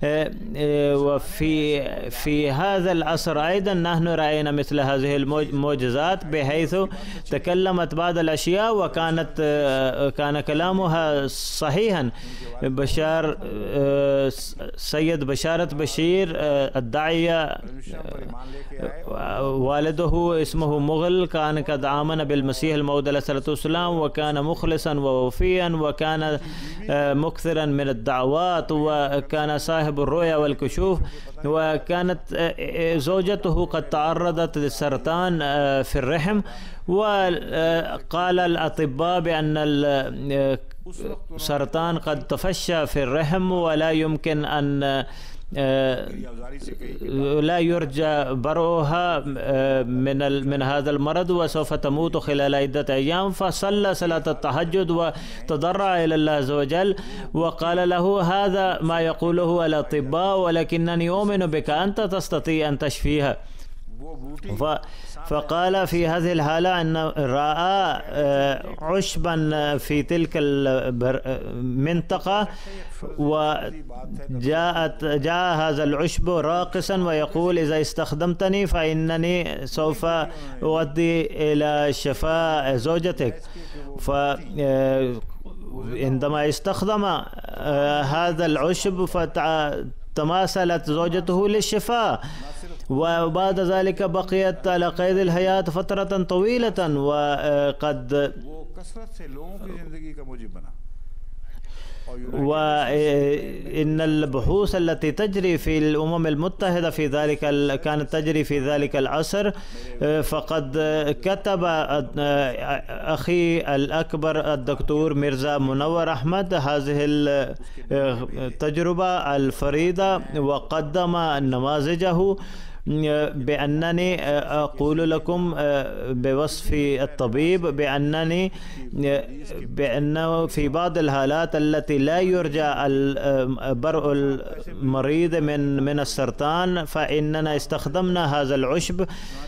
وفي هذا العصر أيضا نحن رأينا مثل هذه المعجزات، بحيث تكلمت بعض الأشياء كان كلامها صحيحا. سيد بشارة بشير الداعية والده اسمه مغل كان قد آمن بالمسيح الموعود عليه الصلاة والسلام، وكان مخلصا ووفيا، وكان مكثرا من الدعوات، وكان صاحب الرؤيا والكشوف. وكانت زوجته قد تعرضت للسرطان في الرحم، وقال الأطباء بأن السرطان قد تفشى في الرحم ولا يمكن أن لا يرجى برؤها من هذا المرض، وسوف تموت خلال عدة أيام. فصلى صلاة التهجد وتضرع إلى الله عز وجل وقال له: هذا ما يقوله الأطباء، ولكنني أؤمن بك، أنت تستطيع أن تشفيها. فقال في هذه الحالة أن رأى عشبا في تلك المنطقة، جاء هذا العشب راقصا ويقول: إذا استخدمتني فإنني سوف أؤدي إلى شفاء زوجتك. فعندما استخدم هذا العشب فتماثلت زوجته للشفاء، وبعد ذلك بقيت على قيد الحياة فترة طويلة، وقد وإن البحوث التي تجري في الأمم المتحدة في ذلك كانت تجري في ذلك العصر. فقد كتب أخي الأكبر الدكتور ميرزا منور أحمد هذه التجربة الفريدة وقدم نماذجه، بأنني أقول لكم بوصف الطبيب بأنه في بعض الحالات التي لا يرجى برء المريض من السرطان فإننا استخدمنا هذا العشب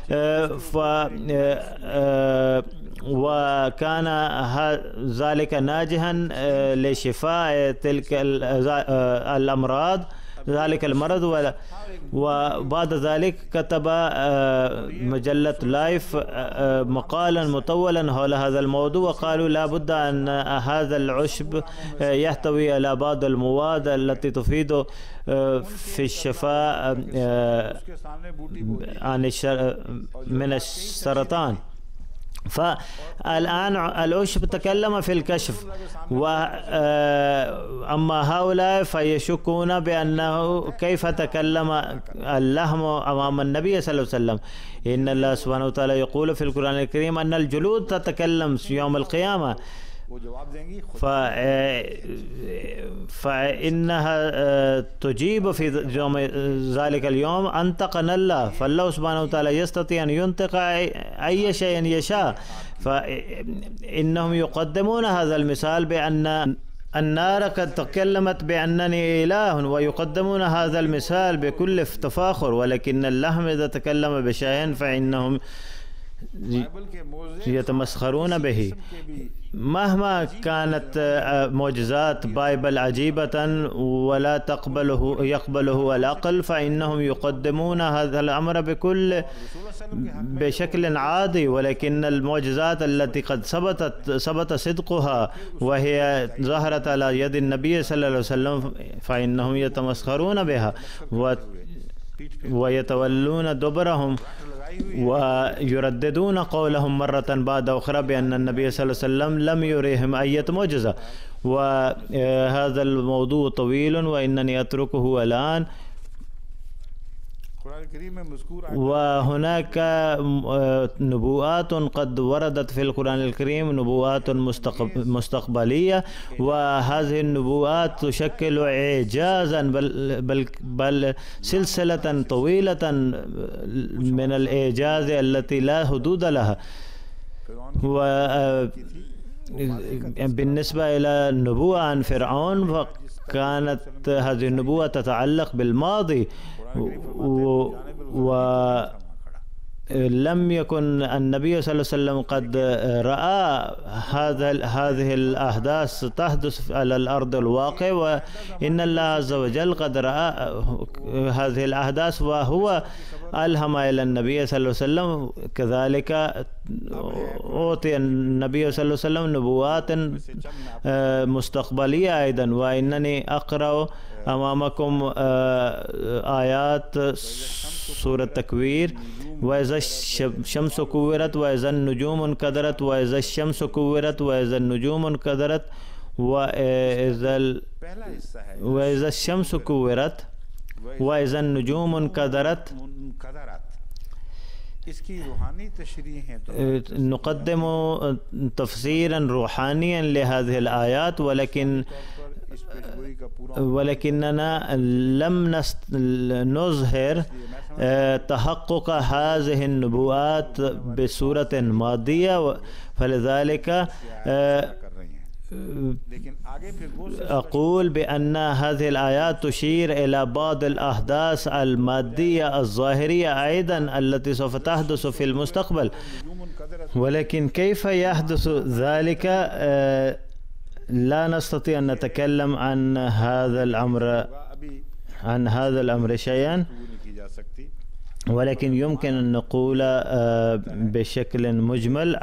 وكان ذلك ناجحا لشفاء تلك الأمراض ذلك المرض. وبعد ذلك كتب مجلة لايف مقالا مطولا حول هذا الموضوع، وقالوا لا بد أن هذا العشب يحتوي على بعض المواد التي تفيد في الشفاء من السرطان. فالآن العشب تكلم في الكشف، وأما هؤلاء فيشكون بأنه كيف تكلم اللحم أمام النبي صلى الله عليه وسلم. إن الله سبحانه وتعالى يقول في القرآن الكريم أن الجلود تتكلم يوم القيامة، فإنها تجيب في يوم ذلك اليوم أنطقنا الله. فالله سبحانه وتعالى يستطيع أن ينطق أي شيء يشاء. فإنهم يقدمون هذا المثال بأن النار قد تكلمت بأنني إله، ويقدمون هذا المثال بكل تفاخر، ولكن اللحم إذا تكلم بشيء فإنهم يتمسخرون به. مهما كانت معجزات بايبل عجيبة ولا يقبله العقل، فإنهم يقدمون هذا الأمر بشكل عادي، ولكن المعجزات التي قد ثبت صدقها وهي ظهرت على يد النبي صلى الله عليه وسلم فإنهم يتمسخرون بها ويتولون دبرهم ويرددون قولهم مرة بعد أخرى بأن النبي صلى الله عليه وسلم لم يريهم أي معجزة. وهذا الموضوع طويل وإنني أتركه الآن. وهناك نبوءات قد وردت في القرآن الكريم، نبوءات مستقبلية، وهذه النبوءات تشكل إعجازا بل سلسلة طويلة من الإعجاز التي لا حدود لها. وبالنسبة إلى النبوءة عن فرعون فكانت هذه النبوءة تتعلق بالماضي، ولم يكن النبي صلى الله عليه وسلم قد رأى هذه الأحداث تحدث على الأرض الواقع، وإن الله عز وجل قد رأى هذه الأحداث وهو ألهم إلى النبي صلى الله عليه وسلم. كذلك أعطي النبي صلى الله عليه وسلم نبوات مستقبلية أيضا. وإنني أقرأ أمامكم آيات سورة التكوير: وإذا الشمس كورت وإذا النجوم انكدرت وإذا الشمس كورت وإذا النجوم انكدرت وإذا الشمس كورت وإذا النجوم انكدرت. نقدم تفسيرا روحانيا لهذه الآيات، ولكننا لم نظهر تحقق هذه النبوءات بصورة مادية، فلذلك أقول بأن هذه الآيات تشير إلى بعض الأحداث المادية الظاهرية أيضا التي سوف تحدث في المستقبل. ولكن كيف يحدث ذلك لا نستطيع أن نتكلم عن هذا الأمر شيئا، ولكن يمكن أن نقول بشكل مجمل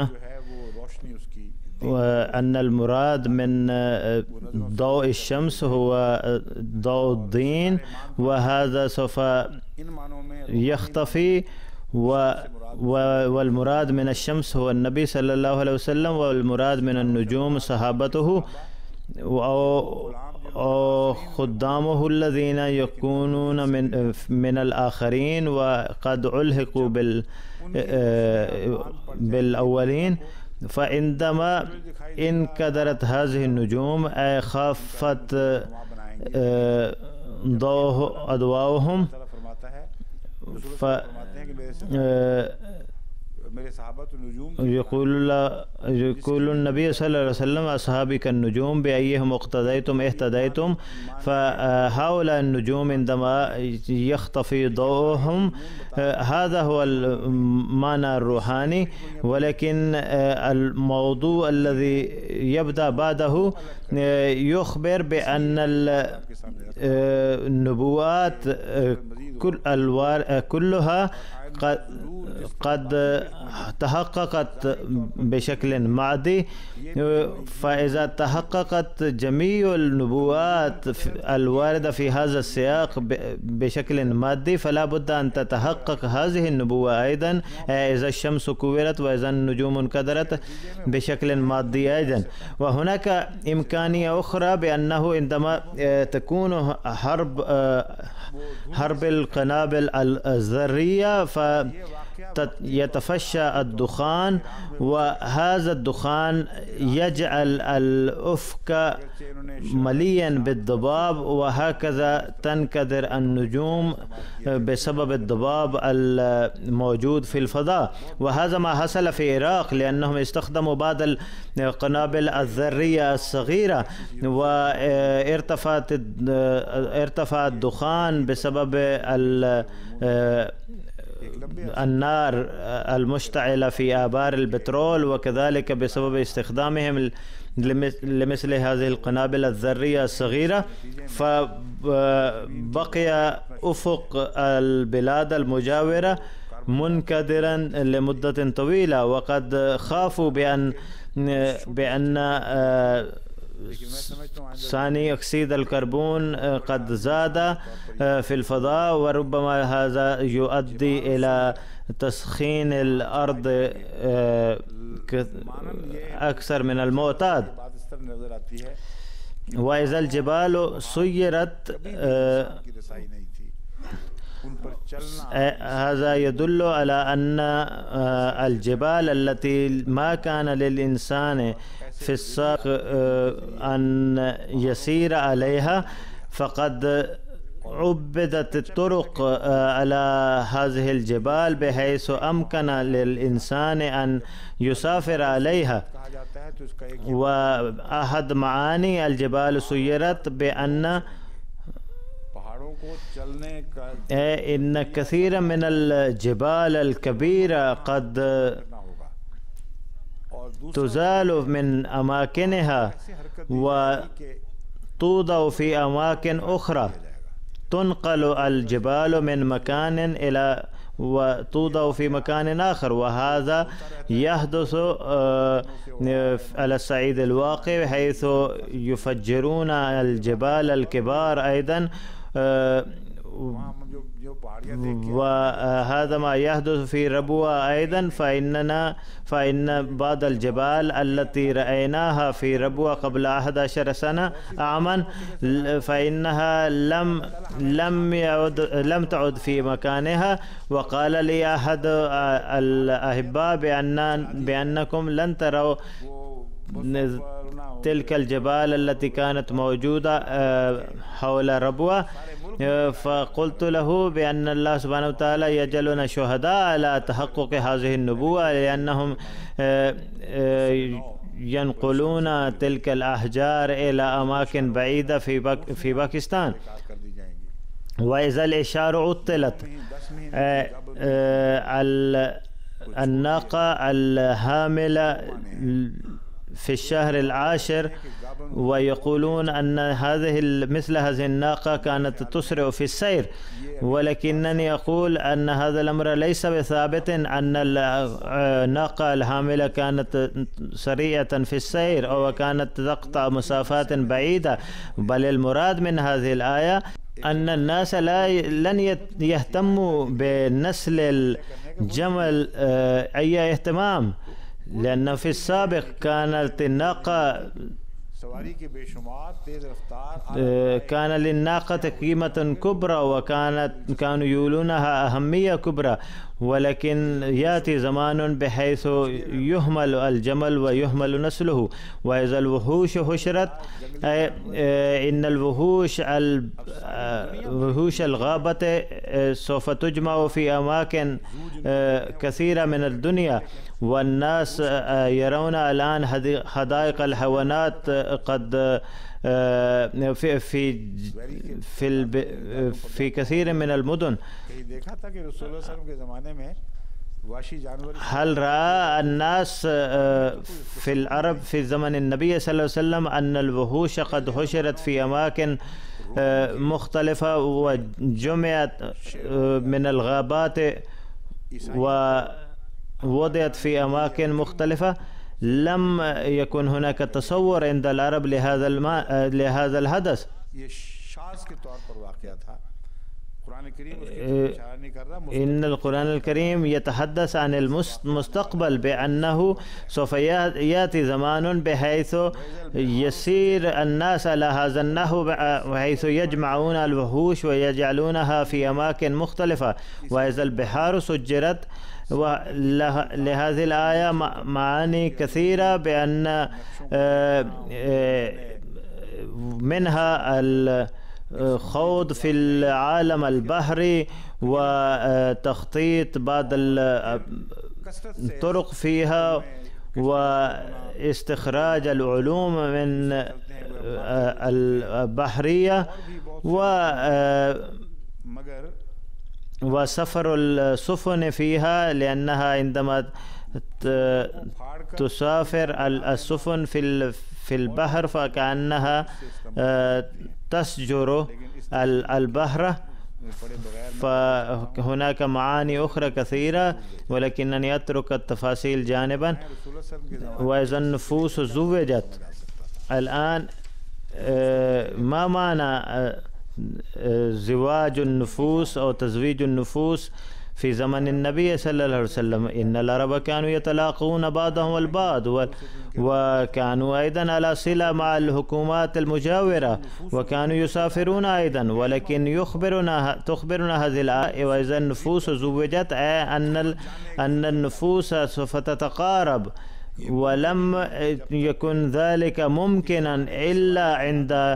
أن المراد من ضوء الشمس هو ضوء الدين، وهذا سوف يختفي، والمراد من الشمس هو النبي صلى الله عليه وسلم، والمراد من النجوم صحابته. أو خدامه الذين يكونون من الآخرين وقد ألحقوا بالأولين. فعندما انكدرت هذه النجوم خافت أضواءهم، يقول النبي صلى الله عليه وسلم: أصحابي كالنجوم بأيهم اقتديتم اهتديتم. فهؤلاء النجوم عندما يختفي ضوءهم هذا هو المعنى الروحاني. ولكن الموضوع الذي يبدأ بعده يخبر بأن النبوات كلها قد تحققت بشكل مادي. فإذا تحققت جميع النبوات الواردة في هذا السياق بشكل مادي فلا بد أن تتحقق هذه النبوة أيضا إذا الشمس كورت وإذا النجوم انكدرت بشكل مادي أيضا. وهناك إمكانية أخرى بأنه عندما تكون حرب القنابل الذرية يتفشى الدخان، وهذا الدخان يجعل الأفق مليا بالضباب، وهكذا تنكدر النجوم بسبب الضباب الموجود في الفضاء. وهذا ما حصل في العراق لأنهم استخدموا بعض القنابل الذرية الصغيرة وارتفع الدخان بسبب النار المشتعلة في آبار البترول، وكذلك بسبب استخدامهم لمثل هذه القنابل الذرية الصغيرة. فبقي أفق البلاد المجاورة منكدرا لمدة طويلة، وقد خافوا بأن ثاني أكسيد الكربون قد زاد في الفضاء، وربما هذا يؤدي إلى تسخين الأرض أكثر من المعتاد. وإذا الجبال سيرت هذا يدل على أن الجبال التي ما كان للإنسان في السابق أن يسير عليها فقد عبدت الطرق على هذه الجبال بحيث أمكن للإنسان أن يسافر عليها. وأحد معاني الجبال سيرت بأن إن كثيرا من الجبال الكبيرة قد تزال من أماكنها وتوضع في أماكن أخرى. تنقل الجبال من مكان إلى وتوضع في مكان آخر، وهذا يحدث على الصعيد الواقعي حيث يفجرون الجبال الكبار أيضا. وهذا ما يحدث في ربوة أيضا. فإن بعض الجبال التي رأيناها في ربوة قبل 11 سنة عاما فإنها لم تعد في مكانها. وقال لي أحد الأحباء بأنكم لن تروا تلك الجبال التي كانت موجودة حول ربوة. فقلت له بأن الله سبحانه وتعالى يجعلنا شهداء على تحقق هذه النبوة، لأنهم ينقلون تلك الأحجار إلى أماكن بعيدة في باكستان. وإذا الإشارة عطلت الناقة الحاملة في الشهر العاشر، ويقولون أن مثل هذه الناقة كانت تسرع في السير، ولكنني أقول أن هذا الأمر ليس بثابت أن الناقة الحاملة كانت سريعة في السير أو كانت تقطع مسافات بعيدة، بل المراد من هذه الآية أن الناس لن يهتموا بنسل الجمل أي اهتمام، لأن في السابق كانت الناقة सवारी के बेशुमार तेज रफ्तार كان للناقة قيمة كبرى كانوا يولونها أهمية كبرى، ولكن يأتي زمان بحيث يهمل الجمل ويهمل نسله. وإذا الوحوش حشرت إن وحوش الغابة سوف تجمع في أماكن كثيرة من الدنيا، والناس يرون الآن حدائق الحيوانات قد في كثير من المدن. هل رأى الناس في العرب في زمن النبي صلى الله عليه وسلم أن الوحوش قد حشرت في أماكن مختلفة وجمعت من الغابات ووضعت في أماكن مختلفة؟ لم يكن هناك تصور عند العرب لهذا الحدث. إن القرآن الكريم يتحدث عن المستقبل بأنه سوف يأتي زمان بحيث يسير الناس على هذا النحو، بحيث يجمعون الوحوش ويجعلونها في أماكن مختلفة. وإذا البحار سجرت، ولهذه الآية معاني كثيرة، بأن منها الخوض في العالم البحري وتخطيط بعض الطرق فيها واستخراج العلوم من البحرية وسفر السفن فيها، لأنها عندما تسافر السفن في البحر فكأنها تسجر البحر. فهناك معاني أخرى كثيرة، ولكنني أترك التفاصيل جانبا. وإذا النفوس زوجت الآن، ما معنى زواج النفوس أو تزويج النفوس في زمن النبي صلى الله عليه وسلم؟ إن العرب كانوا يتلاقون بعضهم البعض، وكانوا أيضا على صلة مع الحكومات المجاورة، وكانوا يسافرون أيضا. ولكن تخبرنا هذه الآية وإذا النفوس زوجت أن النفوس سوف تتقارب، ولم يكن ذلك ممكنا إلا عند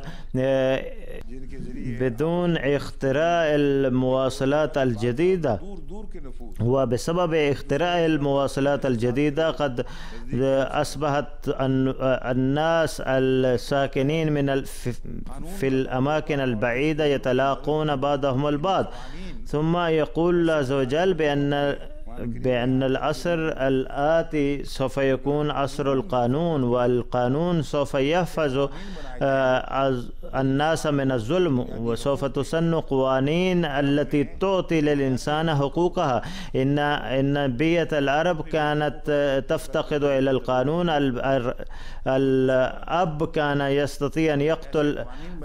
بدون اختراع المواصلات الجديدة. وبسبب اختراع المواصلات الجديدة قد أصبحت الناس الساكنين في الأماكن البعيدة يتلاقون بعضهم البعض. ثم يقول الله عز وجل بأن العصر الآتي سوف يكون عصر القانون، والقانون سوف يحفظ الناس من الظلم، وسوف تسن قوانين التي تعطي للإنسان حقوقها. إن بيئة العرب كانت تفتقد إلى القانون. الأب كان يستطيع أن يقتل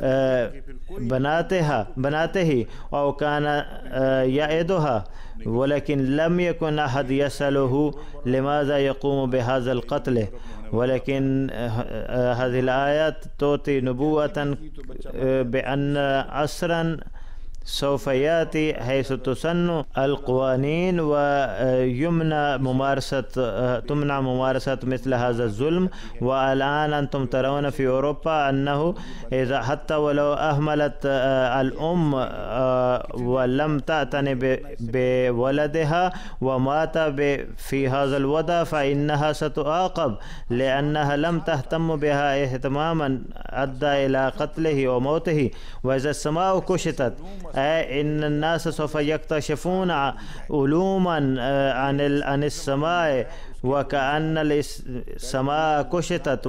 بناته أو كان يعدها، ولكن لم يكن أحد يسأله لماذا يقوم بهذا القتل. ولكن هذه الآيات تعطي نبوة بأن عصرا سوف يأتي حيث تسن القوانين ويمنع ممارسة مثل هذا الظلم. والآن أنتم ترون في أوروبا أنه إذا حتى ولو أهملت الأم ولم تعتني بولدها ومات في هذا الوضع فإنها ستعاقب، لأنها لم تهتم بها اهتماما أدى إلى قتله وموته. وإذا السماء كشطت، إن الناس سوف يكتشفون علوما عن السماء، وكأن السماء كشطت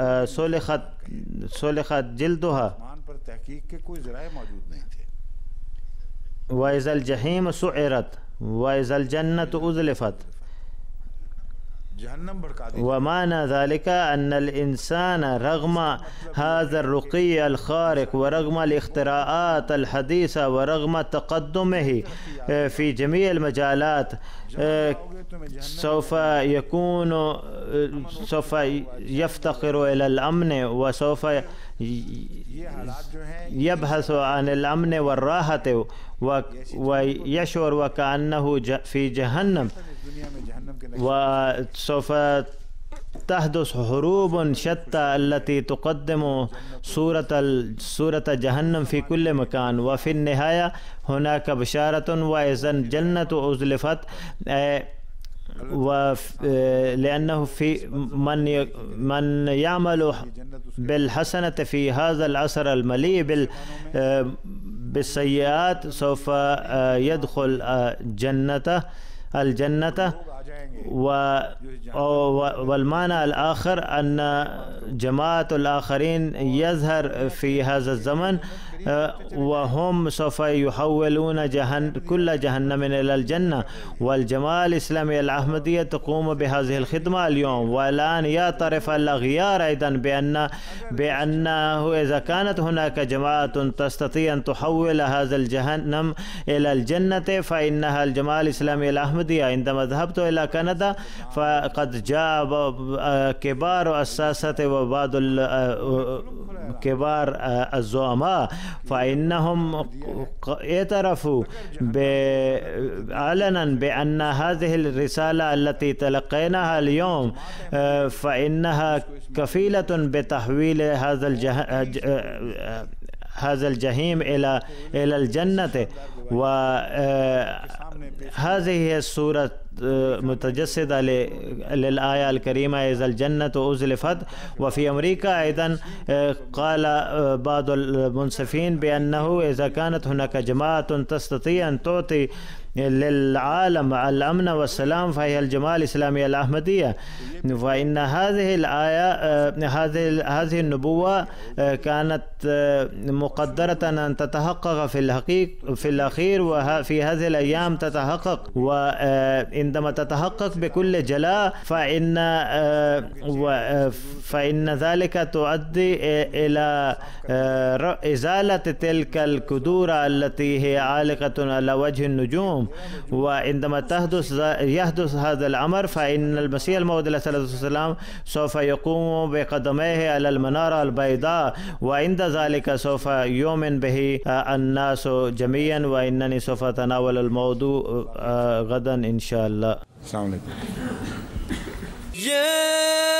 وسلخت جلدها. وإذا الجحيم سعرت وإذا الجنة أزلفت. जहन्नम भड़का दी। ومعنى ذلك أن الإنسان رغم هذا الرقي الخارق ورغم الاختراعات الحديثة ورغم تقدمه في جميع المجالات سوف يفتقر إلى الأمن، وسوف يبحث عن الأمن والراحة ويشعر وكأنه في جهنم، وسوف تحدث حروب شتى التي تقدم صورة جهنم في كل مكان. وفي النهاية هناك بشارة، وإذا الجنة أزلفت، لأنه في من يعمل بالحسنة في هذا العصر المليء بالسيئات سوف يدخل الجنة. والمعنى الآخر أن جماعة الآخرين يظهر في هذا الزمن وهم سوف يحولون كل جهنم إلى الجنة. والجماعة الإسلامية الأحمدية تقوم بهذه الخدمة اليوم. والآن يعترف الأغيار أيضا بأنه إذا كانت هناك جماعة تستطيع أن تحول هذا الجهنم إلى الجنة فإنها الجماعة الإسلامية الأحمدية. عندما ذهبت إلى كندا فقد جاء كبار الساسة وبعض كبار الزعماء، فإنهم اعترفوا علنا بأن هذه الرسالة التي تلقيناها اليوم فإنها كفيلة بتحويل هذا الجحيم إلى الجنة. وهذه هي الصورة متجسدة للآية الكريمة إذا الجنة أزلفت. وفي أمريكا أيضا قال بعض المنصفين بأنه إذا كانت هناك جماعة تستطيع أن تعطي للعالم الأمن والسلام فهي الجماعة الإسلامية الأحمدية. فإن هذه الآية هذه النبوة كانت مقدرة أن تتحقق في الأخير، وفي هذه الأيام تتحقق. وعندما تتحقق بكل جلاء فإن ذلك تؤدي إلى إزالة تلك الكدورة التي هي عالقة على وجه النجوم. وعندما يحدث هذا الأمر فإن المسيح الموعود عليه الصلاة والسلام سوف يقوم بقدميه على المنارة البيضاء، وعند ذلك سوف يؤمن به الناس جميعا. وإنني سوف أتناول الموضوع غدا إن شاء الله. السلام عليكم.